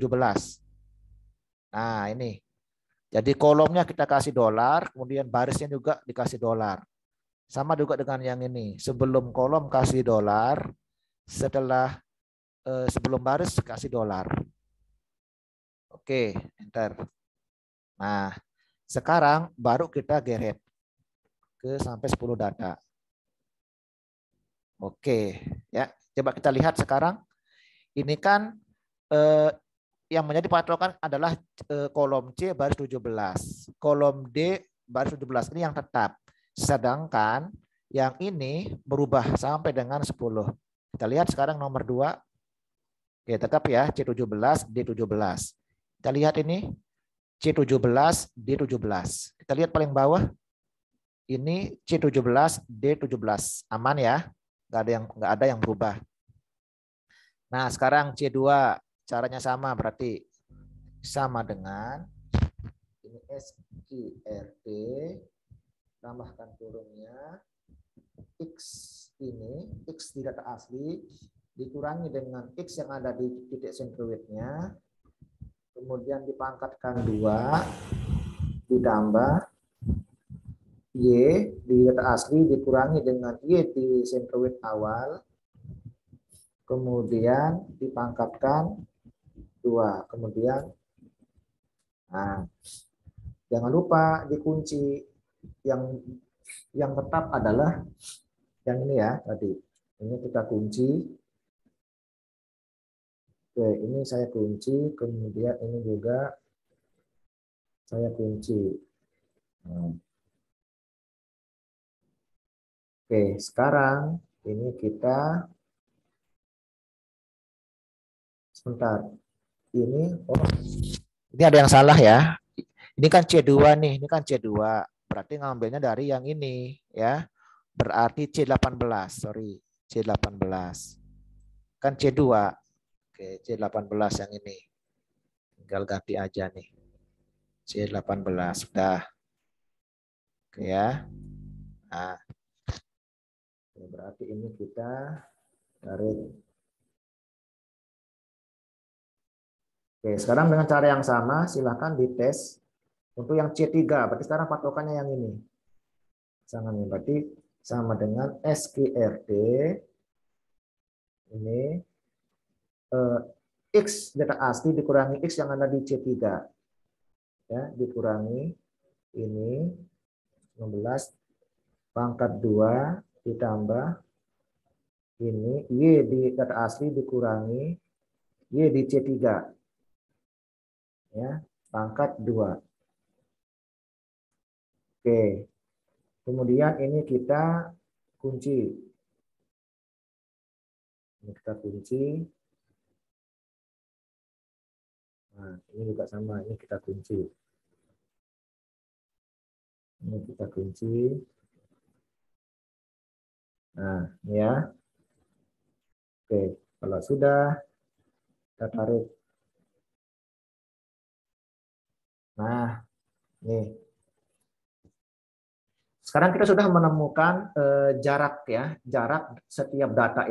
Nah, ini. Jadi kolomnya kita kasih dolar, kemudian barisnya juga dikasih dolar. Sama juga dengan yang ini. Sebelum kolom kasih dolar, setelah sebelum baris kasih dolar. Oke, enter. Nah, sekarang baru kita geret ke sampai 10 data. Oke, ya. Coba kita lihat sekarang. Ini kan yang menjadi patokan adalah kolom C baris 17. Kolom D baris 17 ini yang tetap. Sedangkan yang ini berubah sampai dengan 10. Kita lihat sekarang nomor 2. Oke, tetap ya C17, D17. Kita lihat ini C17, D17. Kita lihat paling bawah. Ini C17, D17. Aman ya? Nggak ada yang berubah. Nah, sekarang C2 caranya sama, berarti sama dengan ini SQRT tambahkan kurungnya, X ini, X di data asli, dikurangi dengan X yang ada di titik sentroidnya, kemudian dipangkatkan 2, ditambah Y di data asli dikurangi dengan Y di sentroid awal, kemudian dipangkatkan 2, kemudian nah, jangan lupa dikunci yang tetap adalah yang ini ya tadi. Ini kita kunci. Oke, ini saya kunci, kemudian ini juga saya kunci. Nah. Oke, sekarang ini kita sebentar. Ini ada yang salah ya. Ini kan C2 nih, ini kan C2. Berarti ngambilnya dari yang ini ya. Berarti C18, sorry. C18. Kan C2. Oke, C18 yang ini. Tinggal ganti aja nih. C18 sudah. Oke ya. Nah, berarti ini kita tarik. Oke, sekarang dengan cara yang sama silakan dites untuk yang C3. Berarti sekarang patokannya yang ini. Sama nih, berarti sama dengan SQRT ini X data asli dikurangi X yang ada di C3. Ya, dikurangi ini 16 pangkat 2 ditambah ini Y di data asli dikurangi Y di C3. Ya, pangkat 2. Oke. Kemudian ini kita kunci. Ini kita kunci. Nah, ini juga sama, ini kita kunci. Ini kita kunci. Nah, ini ya. Oke, kalau sudah kita tarik. Nah, nih. Sekarang kita sudah menemukan jarak ya, jarak setiap data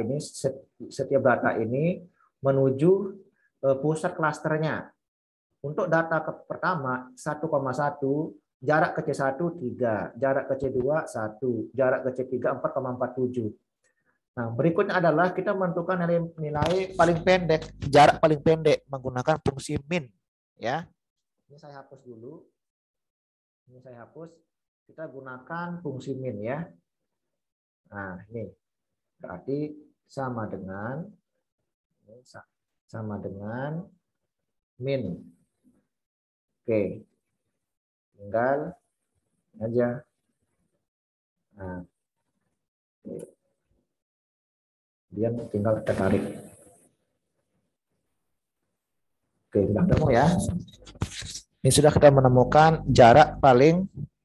ini menuju pusat klasternya. Untuk data pertama 1,1, jarak ke C1 3, jarak ke C2 1, jarak ke C3 4,47. Nah, berikutnya adalah kita menentukan nilai paling pendek, jarak paling pendek menggunakan fungsi min ya. Ini saya hapus dulu. Ini saya hapus. Kita gunakan fungsi min ya. Nah, ini berarti sama dengan min. Oke. Tinggal aja. Nah. Kemudian tinggal kita tarik. Oke, sudah ketemu ya. Ini sudah kita menemukan jarak paling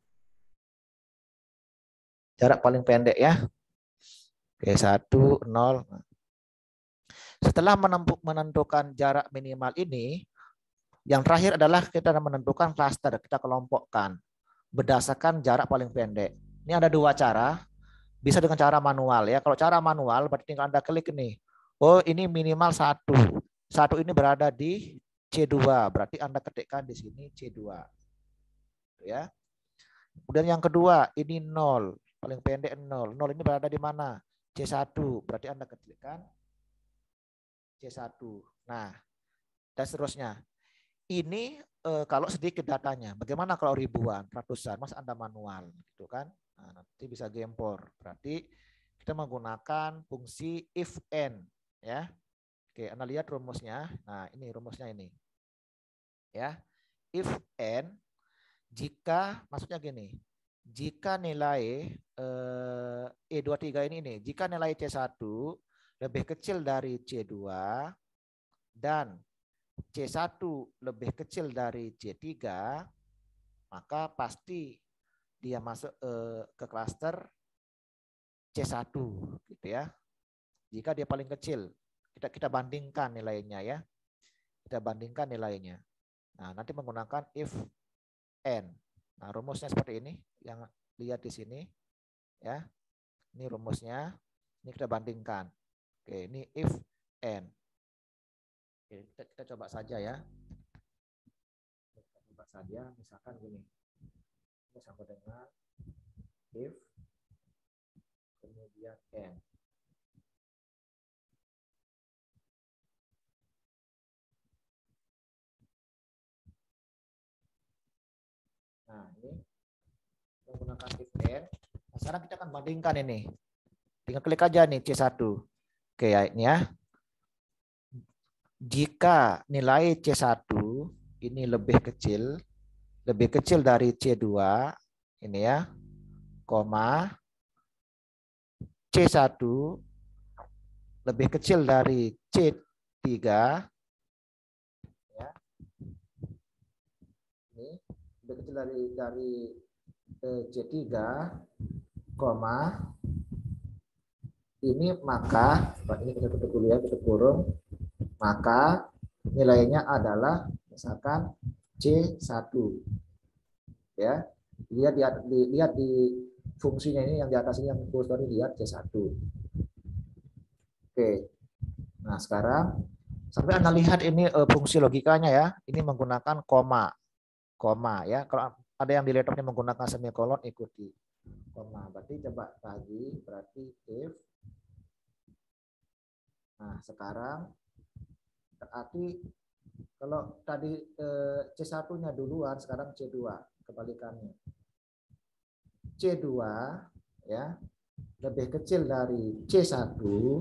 pendek ya. Oke, 1, 0. Setelah menentukan jarak minimal ini, yang terakhir adalah kita menentukan klaster, kita kelompokkan berdasarkan jarak paling pendek. Ini ada 2 cara, bisa dengan cara manual ya. Kalau cara manual berarti tinggal Anda klik nih. Oh, ini minimal 1. 1 ini berada di C2, berarti Anda ketikkan di sini C2. Ya. Kemudian yang kedua, ini 0, paling pendek 0. 0 ini berada di mana? C1, berarti Anda ketikkan C1. Nah, dan seterusnya. Ini kalau sedikit datanya. Bagaimana kalau ribuan, ratusan? Mas Anda manual, gitu kan? Nah, nanti bisa gempor. Berarti kita menggunakan fungsi if n, ya. Oke, Anda lihat rumusnya. Nah, ini rumusnya ini. Ya. If n jika maksudnya gini. Jika nilai E23 ini, jika nilai C1 lebih kecil dari C2 dan C1 lebih kecil dari C3, maka pasti dia masuk ke klaster C1 gitu ya. Jika dia paling kecil, kita bandingkan nilainya ya. Kita bandingkan nilainya. Nah, nanti menggunakan if n. Nah, rumusnya seperti ini yang lihat di sini ya. Ini rumusnya. Ini kita bandingkan. Oke, ini if n. Oke, kita coba saja ya. Kita coba saja, misalkan gini. Ini sama dengan if kemudian n. Nah, ini menggunakan if n. Nah, sekarang kita akan bandingkan ini. Tinggal klik aja nih C1. Oke, ya ini ya. Jika nilai C1 ini lebih kecil dari C2 ini ya, koma C1 lebih kecil dari C3 ya. Ini lebih kecil dari C3, koma ini maka ini kita tutup dulu ya, tutup kurung, maka nilainya adalah misalkan C1 ya. Lihat di fungsinya ini yang di atas ini yang full story, lihat C1. Oke. Nah, sekarang sampai Anda lihat ini fungsi logikanya ya. Ini menggunakan koma ya. Kalau ada yang di laptopnya menggunakan semikolon, ikuti koma. Berarti coba lagi, berarti if. Nah, sekarang berarti kalau tadi C1-nya duluan, sekarang C2, kebalikannya. C2 ya lebih kecil dari C1,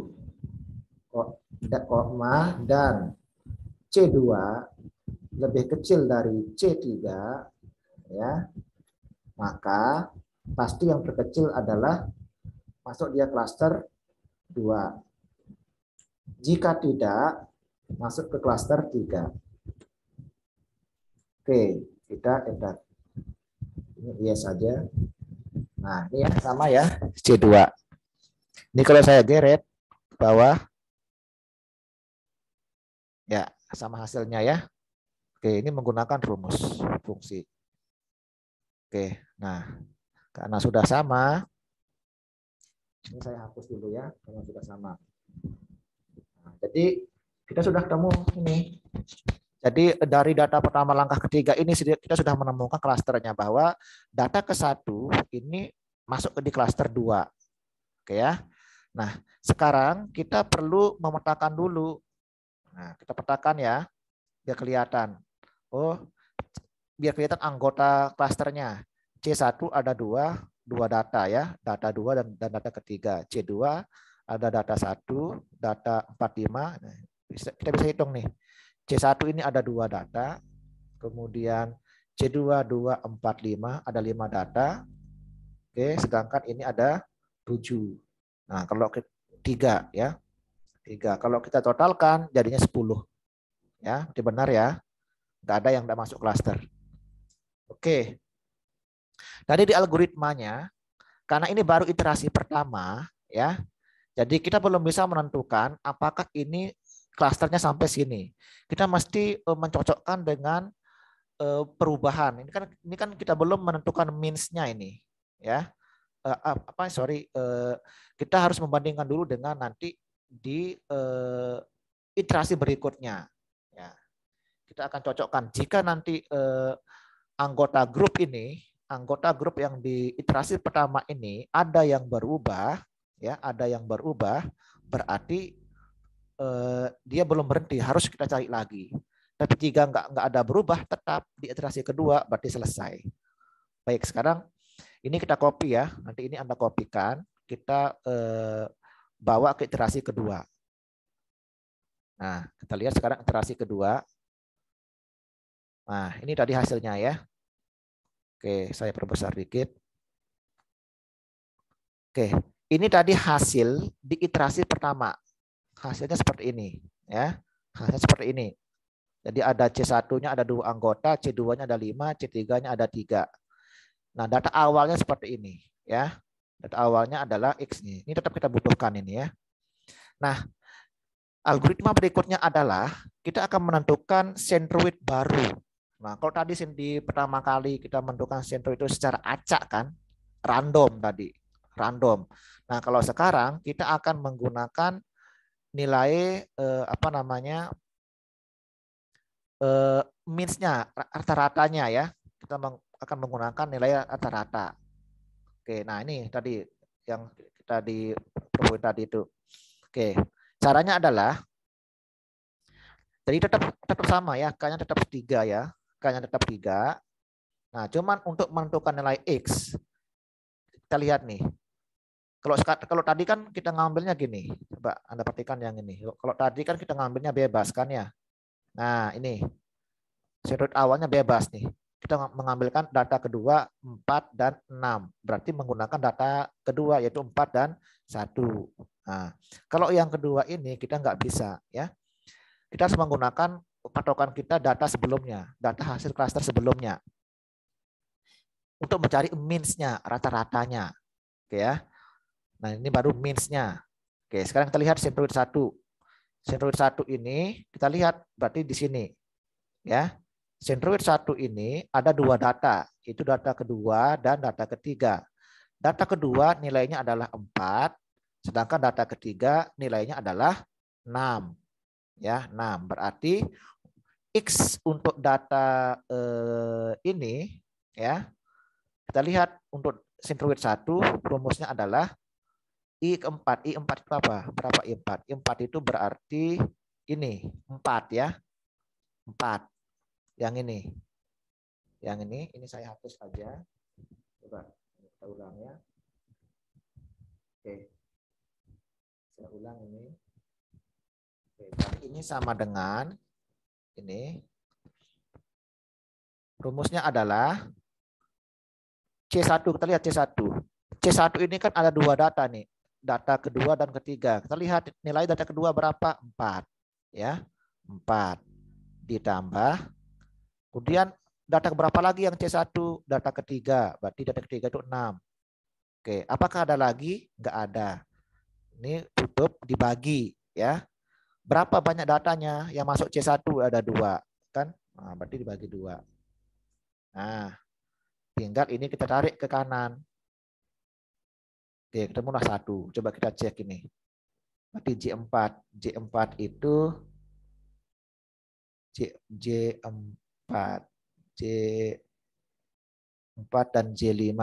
koma, dan C2 lebih kecil dari C3 ya, maka pasti yang terkecil adalah masuk dia klaster 2. Jika tidak, masuk ke klaster 3. Oke, kita enter. Ini yes saja. Nah, ini ya sama ya, C2. Ini kalau saya geret bawah, ya sama hasilnya ya. Oke, ini menggunakan rumus fungsi. Oke, nah karena sudah sama, ini saya hapus dulu ya, karena sudah sama. Nah, jadi kita sudah ketemu ini. Jadi dari data pertama langkah ketiga ini kita sudah menemukan klasternya bahwa data ke-1 ini masuk di klaster 2. Oke ya. Nah, sekarang kita perlu memetakan dulu. Nah, kita petakan ya, biar kelihatan. Oh, biar kelihatan anggota klasternya. C1 ada dua data ya, data 2 dan data ketiga. C2 ada data 1, data 45. Nah, kita bisa hitung nih. C1 ini ada 2 data, kemudian C2 2 4 5 ada 5 data. Oke, sedangkan ini ada 7. Nah, kalau 3 ya. 3. Kalau kita totalkan jadinya 10. Ya, itu benar ya. Enggak ada yang enggak masuk klaster. Oke. Tadi di algoritmanya, karena ini baru iterasi pertama ya. Jadi kita belum bisa menentukan apakah ini klasternya sampai sini. Kita mesti mencocokkan dengan perubahan. Ini kan kita belum menentukan means-nya ini, ya. Kita harus membandingkan dulu dengan nanti di iterasi berikutnya. Ya. Kita akan cocokkan jika nanti anggota grup yang di iterasi pertama ini ada yang berubah, ya, berarti dia belum berhenti, harus kita cari lagi. Tapi jika nggak ada berubah, tetap di iterasi kedua berarti selesai. Baik, sekarang ini kita copy ya. Nanti ini Anda kopikan, kita bawa ke iterasi kedua. Nah, kita lihat sekarang iterasi kedua. Nah, ini tadi hasilnya ya. Oke, saya perbesar dikit. Oke, ini tadi hasil di iterasi pertama. Hasilnya seperti ini, ya. Hasilnya seperti ini. Jadi ada C1-nya ada 2 anggota, C2-nya ada 5, C3-nya ada 3. Nah, data awalnya seperti ini, ya. Data awalnya adalah X nih. Ini tetap kita butuhkan ini ya. Nah, algoritma berikutnya adalah kita akan menentukan centroid baru. Nah, kalau tadi di pertama kali kita menentukan centroid itu secara acak kan, random tadi, random. Nah, kalau sekarang kita akan menggunakan nilai apa namanya means-nya, rata-ratanya ya. Kita akan menggunakan nilai rata-rata. Oke, nah ini tadi yang kita di poin tadi itu. Oke, caranya adalah jadi tetap sama ya, K-nya tetap 3 ya. K-nya tetap 3. Nah, cuman untuk menentukan nilai X, kita lihat nih. Kalau tadi kan kita ngambilnya gini. Coba Anda perhatikan yang ini. Kalau tadi kan kita ngambilnya bebas kan ya. Nah, ini. Sudut awalnya bebas nih. Kita mengambilkan data kedua 4 dan 6. Berarti menggunakan data kedua yaitu 4 dan 1. Nah, kalau yang kedua ini kita nggak bisa ya. Kita harus menggunakan patokan kita data sebelumnya, data hasil klaster sebelumnya. Untuk mencari means-nya, rata-ratanya. Oke ya. Nah, ini baru means-nya. Oke, sekarang kita lihat centroid 1. Centroid 1 ini kita lihat berarti di sini. Ya. Centroid 1 ini ada 2 data, itu data kedua dan data ketiga. Data kedua nilainya adalah 4, sedangkan data ketiga nilainya adalah 6. Ya, 6. Berarti X untuk data ini ya. Kita lihat untuk centroid 1 rumusnya adalah I keempat. I4 itu apa? Berapa I4? I4 itu berarti ini 4 ya. 4. Yang ini. Yang ini saya hapus aja. Coba kita ulang ya. Oke. Saya ulang ini. Oke, tapi ini sama dengan ini. Rumusnya adalah C1. Kita lihat C1. C1 ini kan ada 2 data nih. Data kedua dan ketiga. Kita lihat nilai data kedua berapa? 4. Ya. 4. Ditambah. Kemudian data berapa lagi yang C1? Data ketiga. Berarti data ketiga itu 6. Oke. Apakah ada lagi? Enggak ada. Ini tutup dibagi. Ya. Berapa banyak datanya? Yang masuk C1 ada 2. Kan? Nah, berarti dibagi 2. Nah. Tinggal ini kita tarik ke kanan. Oke, ketemulah 1. Coba kita cek ini. Berarti J4. J4 itu J4. J4 dan J5.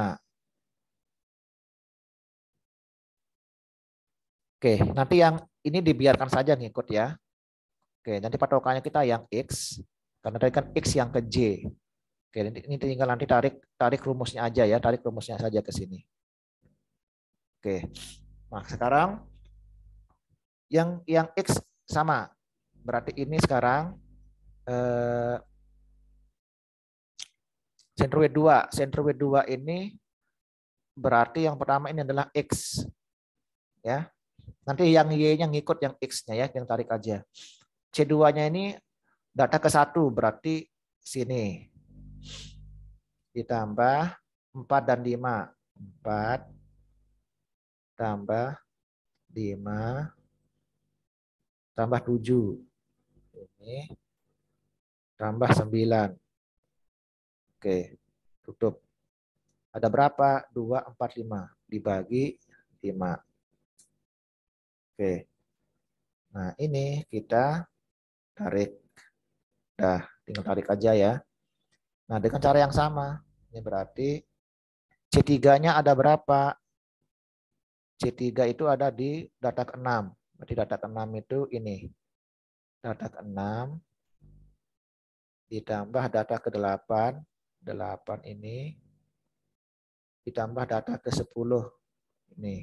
Oke, nanti yang ini dibiarkan saja ngikut ya. Oke, nanti patokannya kita yang X. Karena tadi kan X yang ke J. Oke, ini tinggal nanti tarik rumusnya aja ya. Tarik rumusnya saja ke sini. Oke, nah sekarang yang X sama. Berarti ini sekarang centroid 2. Centroid 2 ini berarti yang pertama ini adalah X. Ya. Nanti yang Y-nya ngikut yang X-nya ya, yang tarik aja. C2-nya ini data ke 1 berarti sini. Ditambah 4 dan 5. 4 tambah 5 tambah 7. Ini tambah 9. Oke, tutup. Ada berapa? 2, 4, 5. Dibagi 5. Oke. Nah, ini kita tarik. Dah, tinggal tarik aja ya. Nah, dengan cara yang sama. Ini berarti C3-nya ada berapa? C3 itu ada di data ke-6. Berarti data ke-6 itu ini. Data ke-6 ditambah data ke-8. 8 ini ditambah data ke-10. Ini.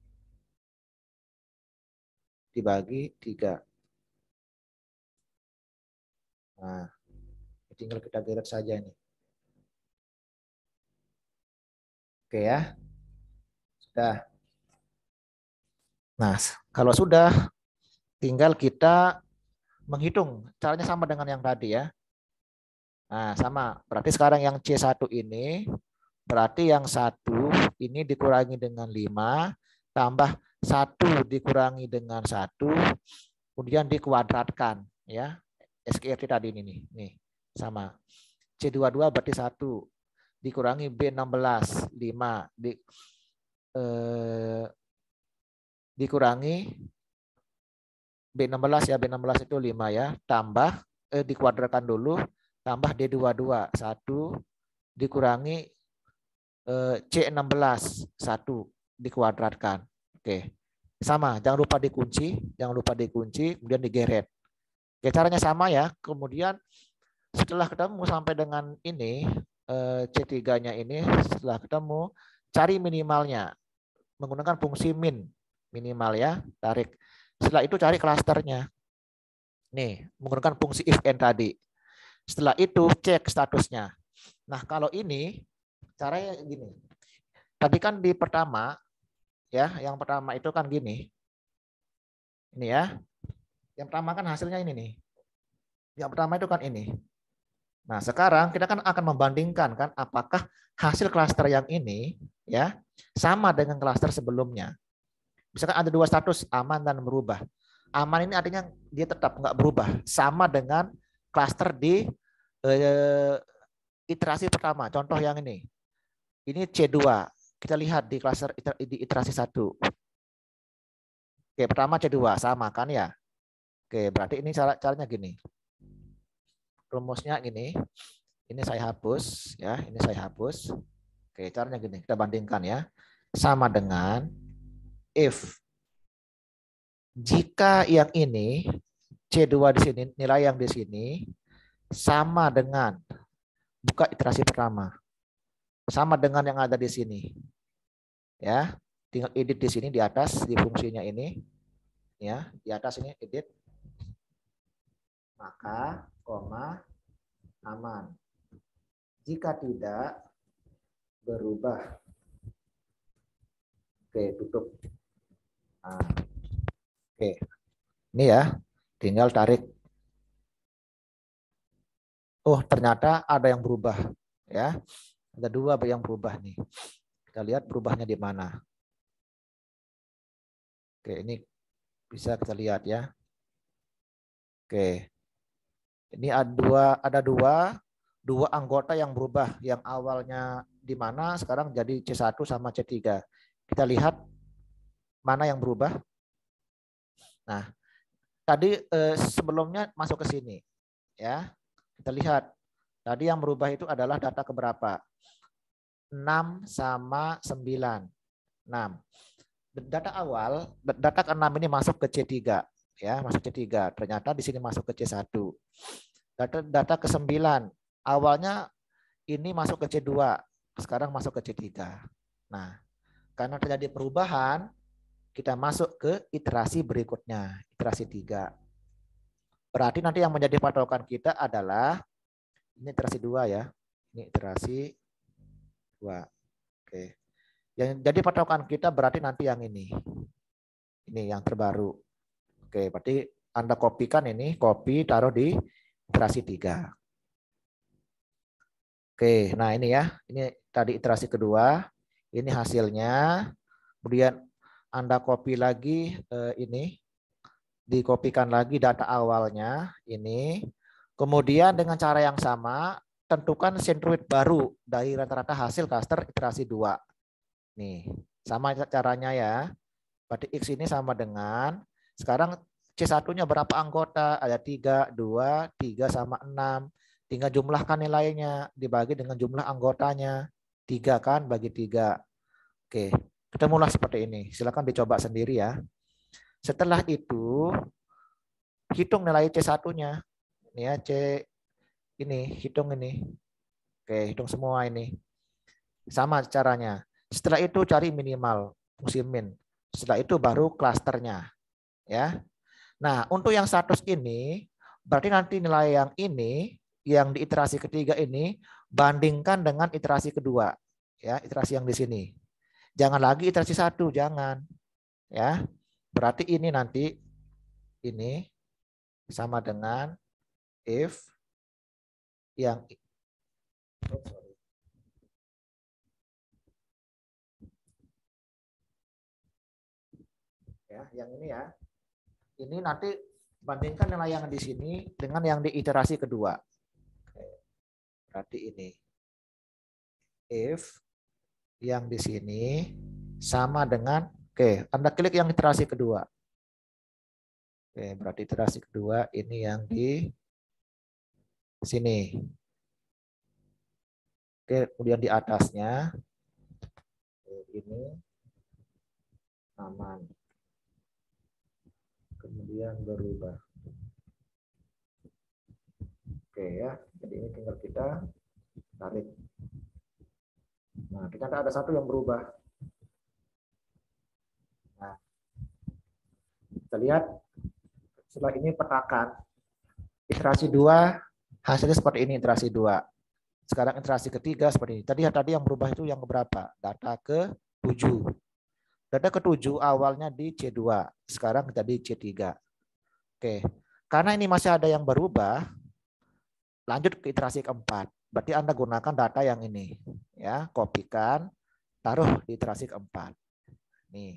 Dibagi 3. Nah, tinggal kita geret saja nih. Oke ya. Sudah. Nah, kalau sudah, tinggal kita menghitung. Caranya sama dengan yang tadi ya. Nah, sama. Berarti sekarang yang C1 ini, berarti yang 1 ini dikurangi dengan 5, tambah 1 dikurangi dengan 1, kemudian dikuadratkan. Ya. SQRT tadi ini nih. Nih, sama. C22 berarti 1. dikurangi B16, 5 dikurangi B16 ya, B16 itu 5 ya, tambah dikuadrakan dulu, tambah D22, 1 dikurangi C16, 1 dikuadratkan. Oke. Sama, jangan lupa dikunci, kemudian digeret. Oke, caranya sama ya. Kemudian setelah ketemu sampai dengan ini, C3-nya ini, setelah ketemu, cari minimalnya. Menggunakan fungsi min, minimal ya, tarik. Setelah itu cari klasternya. Nih, menggunakan fungsi if and tadi. Setelah itu cek statusnya. Nah, kalau ini caranya gini. Tadi kan di pertama, ya, yang pertama itu kan gini. Ini ya. Yang pertama kan hasilnya ini nih. Yang pertama itu kan ini. Nah, sekarang kita kan akan membandingkan kan apakah hasil klaster yang ini ya sama dengan klaster sebelumnya. Misalkan ada 2 status, aman dan berubah. Aman ini artinya dia tetap nggak berubah, sama dengan klaster di iterasi pertama. Contoh yang ini. Ini C2. Kita lihat di klaster di iterasi 1. Oke, pertama C2 sama kan ya. Oke, berarti ini caranya gini. Rumusnya gini. Ini saya hapus ya, ini saya hapus. Oke, caranya gini, kita bandingkan ya. Sama dengan if jika yang ini C2 di sini, nilai yang di sini sama dengan buka iterasi pertama. Sama dengan yang ada di sini. Ya, tinggal edit di sini di atas di fungsinya ini. Ya, di atas ini edit. Maka koma aman. Jika tidak berubah. Oke, tutup. Nah, oke. Ini ya, tinggal tarik. Oh, ternyata ada yang berubah ya. Ada 2 yang berubah nih. Kita lihat berubahnya di mana. Oke, ini bisa kita lihat ya. Oke. Ini ada dua anggota yang berubah. Yang awalnya di mana sekarang jadi C1 sama C3. Kita lihat mana yang berubah. Nah, tadi sebelumnya masuk ke sini ya. Kita lihat tadi yang berubah itu adalah data keberapa? 6 sama 9. 6. Data awal, data ke-6 ini masuk ke C3 ya, masuk C3. Ternyata di sini masuk ke C1. Data ke-9 awalnya ini masuk ke C2, sekarang masuk ke C3. Nah, karena terjadi perubahan, kita masuk ke iterasi berikutnya, iterasi 3. Berarti nanti yang menjadi patokan kita adalah ini iterasi 2 ya. Ini iterasi 2. Oke. Yang jadi patokan kita berarti nanti yang ini. Ini yang terbaru. Oke, berarti Anda kopikan ini, copy taruh di iterasi 3. Oke, nah ini ya. Ini tadi iterasi kedua. Ini hasilnya. Kemudian Anda copy lagi ini. Dikopikan lagi data awalnya ini. Kemudian dengan cara yang sama, tentukan centroid baru dari rata-rata hasil cluster iterasi 2. Nih, sama caranya ya. Berarti X ini sama dengan, sekarang C1-nya berapa anggota? Ada 3, 2, 3 sama 6. Tinggal jumlahkan nilainya, dibagi dengan jumlah anggotanya. 3 kan, bagi 3. Oke, ketemulah seperti ini. Silakan dicoba sendiri ya. Setelah itu, hitung nilai C1-nya. Ini ya, C ini, hitung ini. Oke, hitung semua ini. Sama caranya. Setelah itu cari minimal, fungsi min. Setelah itu baru klasternya. Ya. Nah, untuk yang status ini, berarti nanti nilai yang ini, yang di iterasi ketiga ini, bandingkan dengan iterasi kedua. Ya, iterasi yang di sini. Jangan lagi iterasi 1, jangan. Ya. Berarti ini nanti, ini sama dengan if yang ya, yang ini ya. Ini nanti bandingkan nilai yang di sini dengan yang di iterasi kedua. Berarti ini. if yang di sini sama dengan, oke, Anda klik yang iterasi kedua. Oke, berarti iterasi kedua ini yang di sini. Oke, kemudian di atasnya ini aman. Kemudian berubah. Oke ya, jadi ini tinggal kita tarik. Nah, ternyata ada satu yang berubah. Nah, kita lihat setelah ini petakan. Iterasi 2 hasilnya seperti ini, iterasi 2. Sekarang iterasi ketiga seperti ini. Tadi yang berubah itu yang berapa? Data ke-7. Data ke-7 awalnya di C2, sekarang kita di C3. Oke. Karena ini masih ada yang berubah, lanjut ke iterasi keempat. Berarti Anda gunakan data yang ini, ya, kopikan, taruh di iterasi keempat. Nih.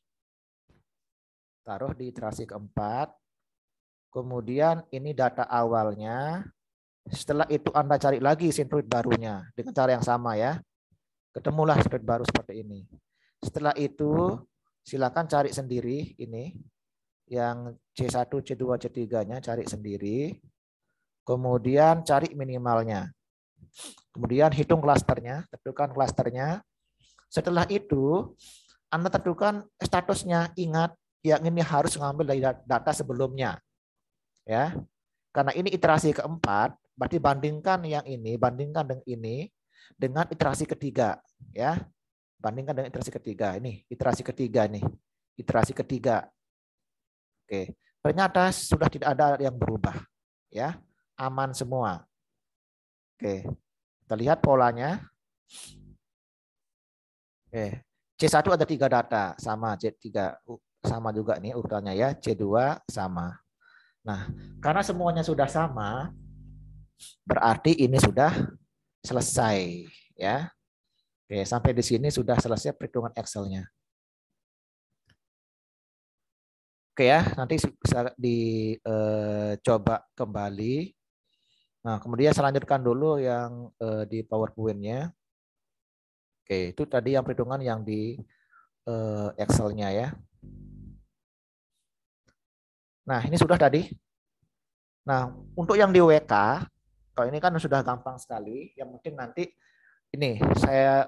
Taruh di iterasi keempat. Kemudian ini data awalnya. Setelah itu Anda cari lagi sinusoid barunya dengan cara yang sama ya. Ketemulah sinusoid baru seperti ini. Setelah itu silakan cari sendiri ini yang C1, C2, C3-nya cari sendiri. Kemudian cari minimalnya. Kemudian hitung klasternya, tentukan klasternya. Setelah itu Anda tentukan statusnya. Ingat yang ini harus mengambil dari data sebelumnya. Ya. Karena ini iterasi keempat, berarti bandingkan yang ini, bandingkan dengan ini dengan iterasi ketiga, ya. Bandingkan dengan iterasi ketiga. Ini iterasi ketiga nih. Iterasi ketiga. Oke. Ternyata sudah tidak ada yang berubah, ya. Aman semua. Oke. Kita lihat polanya. Oke. C1 ada 3 data, sama C3 sama juga nih urutannya ya. C2 sama. Nah, karena semuanya sudah sama, berarti ini sudah selesai ya. Oke, sampai di sini sudah selesai perhitungan Excel-nya. Oke ya, nanti bisa dicoba kembali. Nah, kemudian saya lanjutkan dulu yang di PowerPoint-nya. Oke, itu tadi yang perhitungan yang di Excel-nya ya. Nah, ini sudah tadi. Nah, untuk yang di WK, kalau ini kan sudah gampang sekali. Yang penting nanti ini saya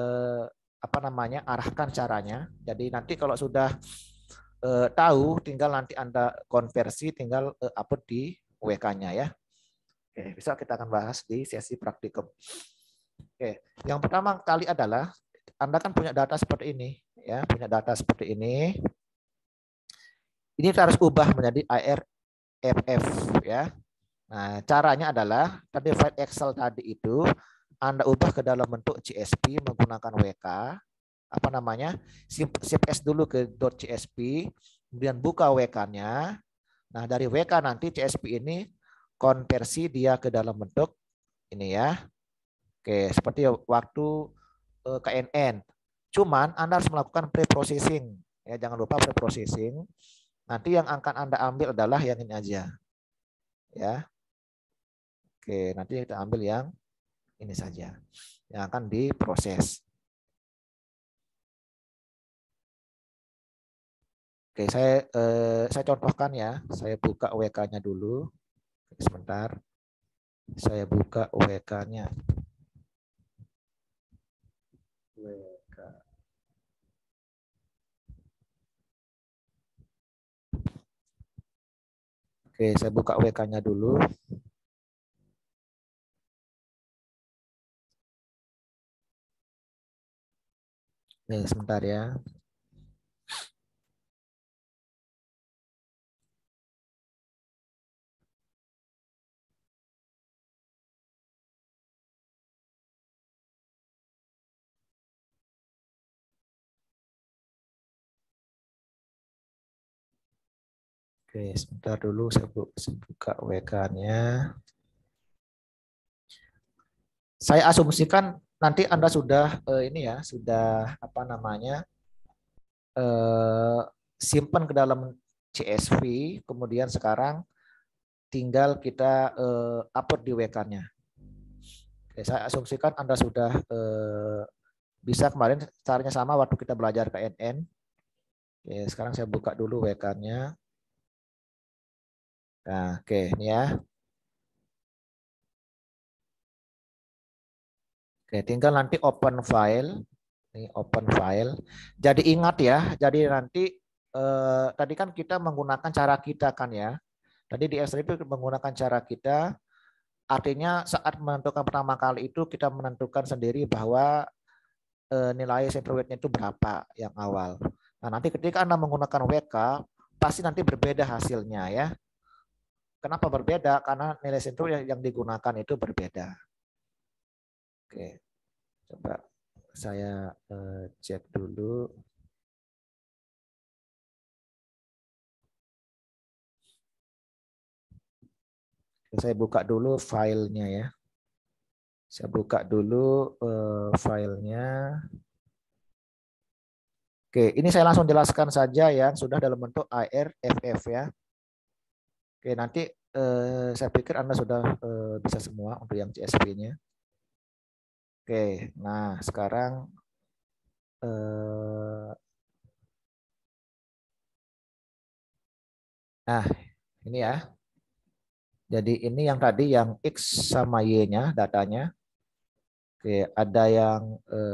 arahkan caranya. Jadi nanti kalau sudah tahu, tinggal nanti Anda konversi, tinggal upload di WK-nya ya. Oke, besok kita akan bahas di sesi praktikum. Oke, yang pertama kali adalah Anda kan punya data seperti ini, ya, punya data seperti ini. Ini kita harus ubah menjadi IRFF ya. Nah, caranya adalah tadi file Excel tadi itu Anda ubah ke dalam bentuk CSV menggunakan WK, save as dulu ke .csv, kemudian buka WK-nya. Nah, dari WK nanti CSV ini konversi dia ke dalam bentuk ini ya. Oke, seperti waktu KNN. Cuman Anda harus melakukan pre-processing. Ya, jangan lupa pre-processing. Nanti yang akan Anda ambil adalah yang ini aja. Ya. Oke, nanti kita ambil yang ini saja. Yang akan diproses. Oke, saya contohkan ya. Saya buka WK-nya dulu. Sebentar. Saya buka WK-nya. WK. Oke, saya buka WK-nya dulu. Nih, sebentar ya. Oke, sebentar dulu saya buka WK-nya. Saya asumsikan nanti Anda sudah sudah simpan ke dalam CSV, kemudian sekarang tinggal kita upload di WK-nya. Saya asumsikan Anda sudah bisa kemarin caranya sama waktu kita belajar KNN. Oke, sekarang saya buka dulu WK-nya. Nah, oke, ini ya. Oke, tinggal nanti open file. Ini open file. Jadi ingat ya, jadi nanti tadi kan kita menggunakan cara kita kan ya. Tadi di Excel itu menggunakan cara kita. Artinya saat menentukan pertama kali itu kita menentukan sendiri bahwa nilai center weight-nya itu berapa yang awal. Nah, nanti ketika Anda menggunakan WK, pasti nanti berbeda hasilnya ya. Kenapa berbeda? Karena nilai center weight yang digunakan itu berbeda. Oke, coba saya cek dulu. Saya buka dulu filenya ya. Saya buka dulu filenya. Oke, ini saya langsung jelaskan saja yang sudah dalam bentuk ARFF ya. Oke, nanti saya pikir Anda sudah bisa semua untuk yang CSV-nya. Oke, nah sekarang nah ini ya. Jadi ini yang tadi yang X sama Y-nya datanya. Oke, ada yang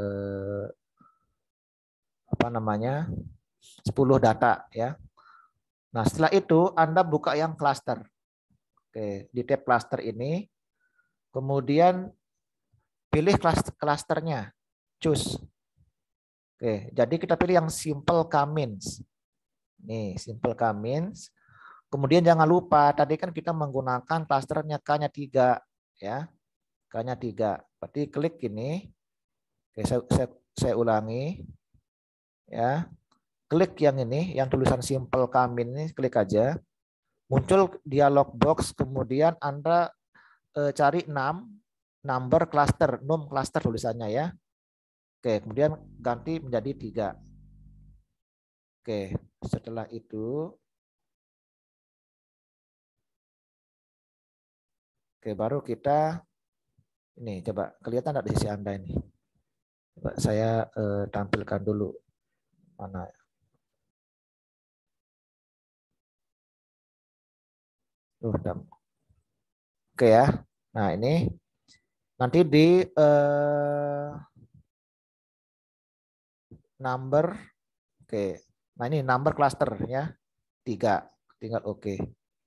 apa namanya 10 data ya. Nah setelah itu Anda buka yang cluster. Oke, di tab cluster ini, kemudian pilih clusternya, choose. Oke, jadi kita pilih yang simple k-means. Nih, simple k-means. Kemudian jangan lupa tadi kan kita menggunakan klasternya K-nya 3 ya. K-nya 3. Berarti klik ini. Oke, saya ulangi ya. Klik yang ini, yang tulisan simple k-means ini, klik aja. Muncul dialog box, kemudian Anda cari number cluster, num cluster tulisannya ya. Oke, kemudian ganti menjadi 3. Oke, setelah itu oke, baru kita ini coba kelihatan enggak di sisi Anda ini. Coba saya tampilkan dulu mana. Oke ya. Nah, ini nanti di number oke. Nah, ini number cluster ya. 3. Tinggal oke.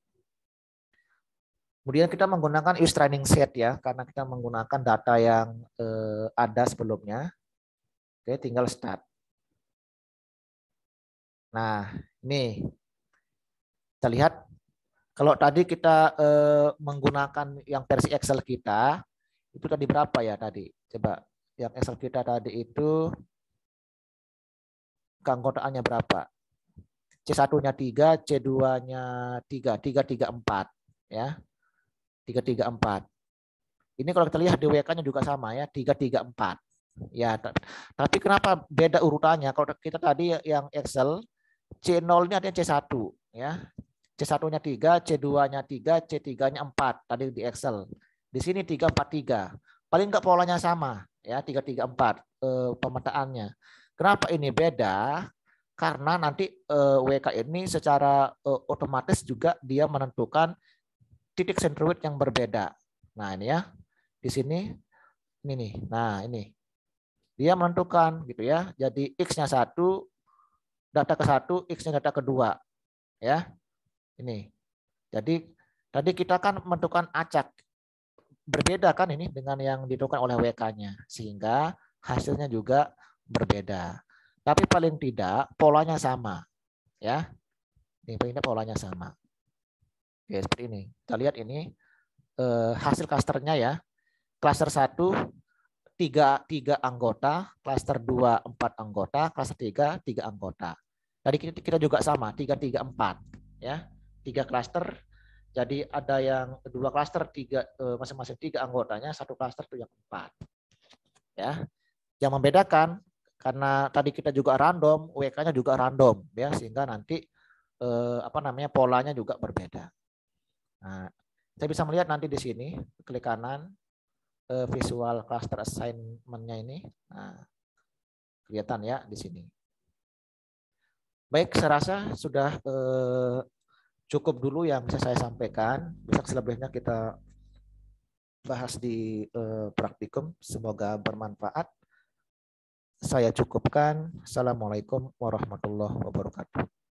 Kemudian kita menggunakan use training set ya, karena kita menggunakan data yang ada sebelumnya. Oke, tinggal start. Nah, ini kita lihat kalau tadi kita menggunakan yang versi Excel kita, itu tadi berapa ya tadi? Coba yang Excel kita tadi itu keanggotaannya berapa? C1-nya 3, C2-nya 3, 334 ya. 334. Ini kalau kita lihat di WK-nya juga sama ya, 334. Ya, tapi kenapa beda urutannya? Kalau kita tadi yang Excel C0-nya artinya C1 ya. C1-nya 3, C2-nya 3, C3-nya 4 tadi di Excel. Di sini 343. Paling enggak polanya sama ya, 334 pemetaannya. Kenapa ini beda? Karena nanti WK ini secara otomatis juga dia menentukan titik center weight yang berbeda. Nah, ini ya. Di sini ini nih. Nah, ini. Dia menentukan gitu ya. Jadi X-nya 1, data ke-1, X-nya data kedua. Ya. Ini. Jadi tadi kita kan menentukan acak. Berbeda kan ini dengan yang ditentukan oleh WK-nya. Sehingga hasilnya juga berbeda. Tapi paling tidak polanya sama. Ya. Ini paling tidak polanya sama. Oke, seperti ini. Kita lihat ini hasil klasternya ya. Klaster 1 3 anggota, klaster 2 4 anggota, klaster 3 3 anggota. Tadi kita juga sama 3 3 4 ya. 3 klaster. Jadi ada yang 2 klaster 3 masing-masing 3 anggotanya, 1 klaster itu yang 4. Ya. Yang membedakan karena tadi kita juga random, WK-nya juga random ya, sehingga nanti polanya juga berbeda. Nah, saya bisa melihat nanti di sini klik kanan visual cluster assignment-nya ini. Nah, kelihatan ya di sini. Baik, saya rasa sudah cukup dulu yang bisa saya sampaikan. Bisa selebihnya kita bahas di praktikum. Semoga bermanfaat. Saya cukupkan. Assalamualaikum warahmatullahi wabarakatuh.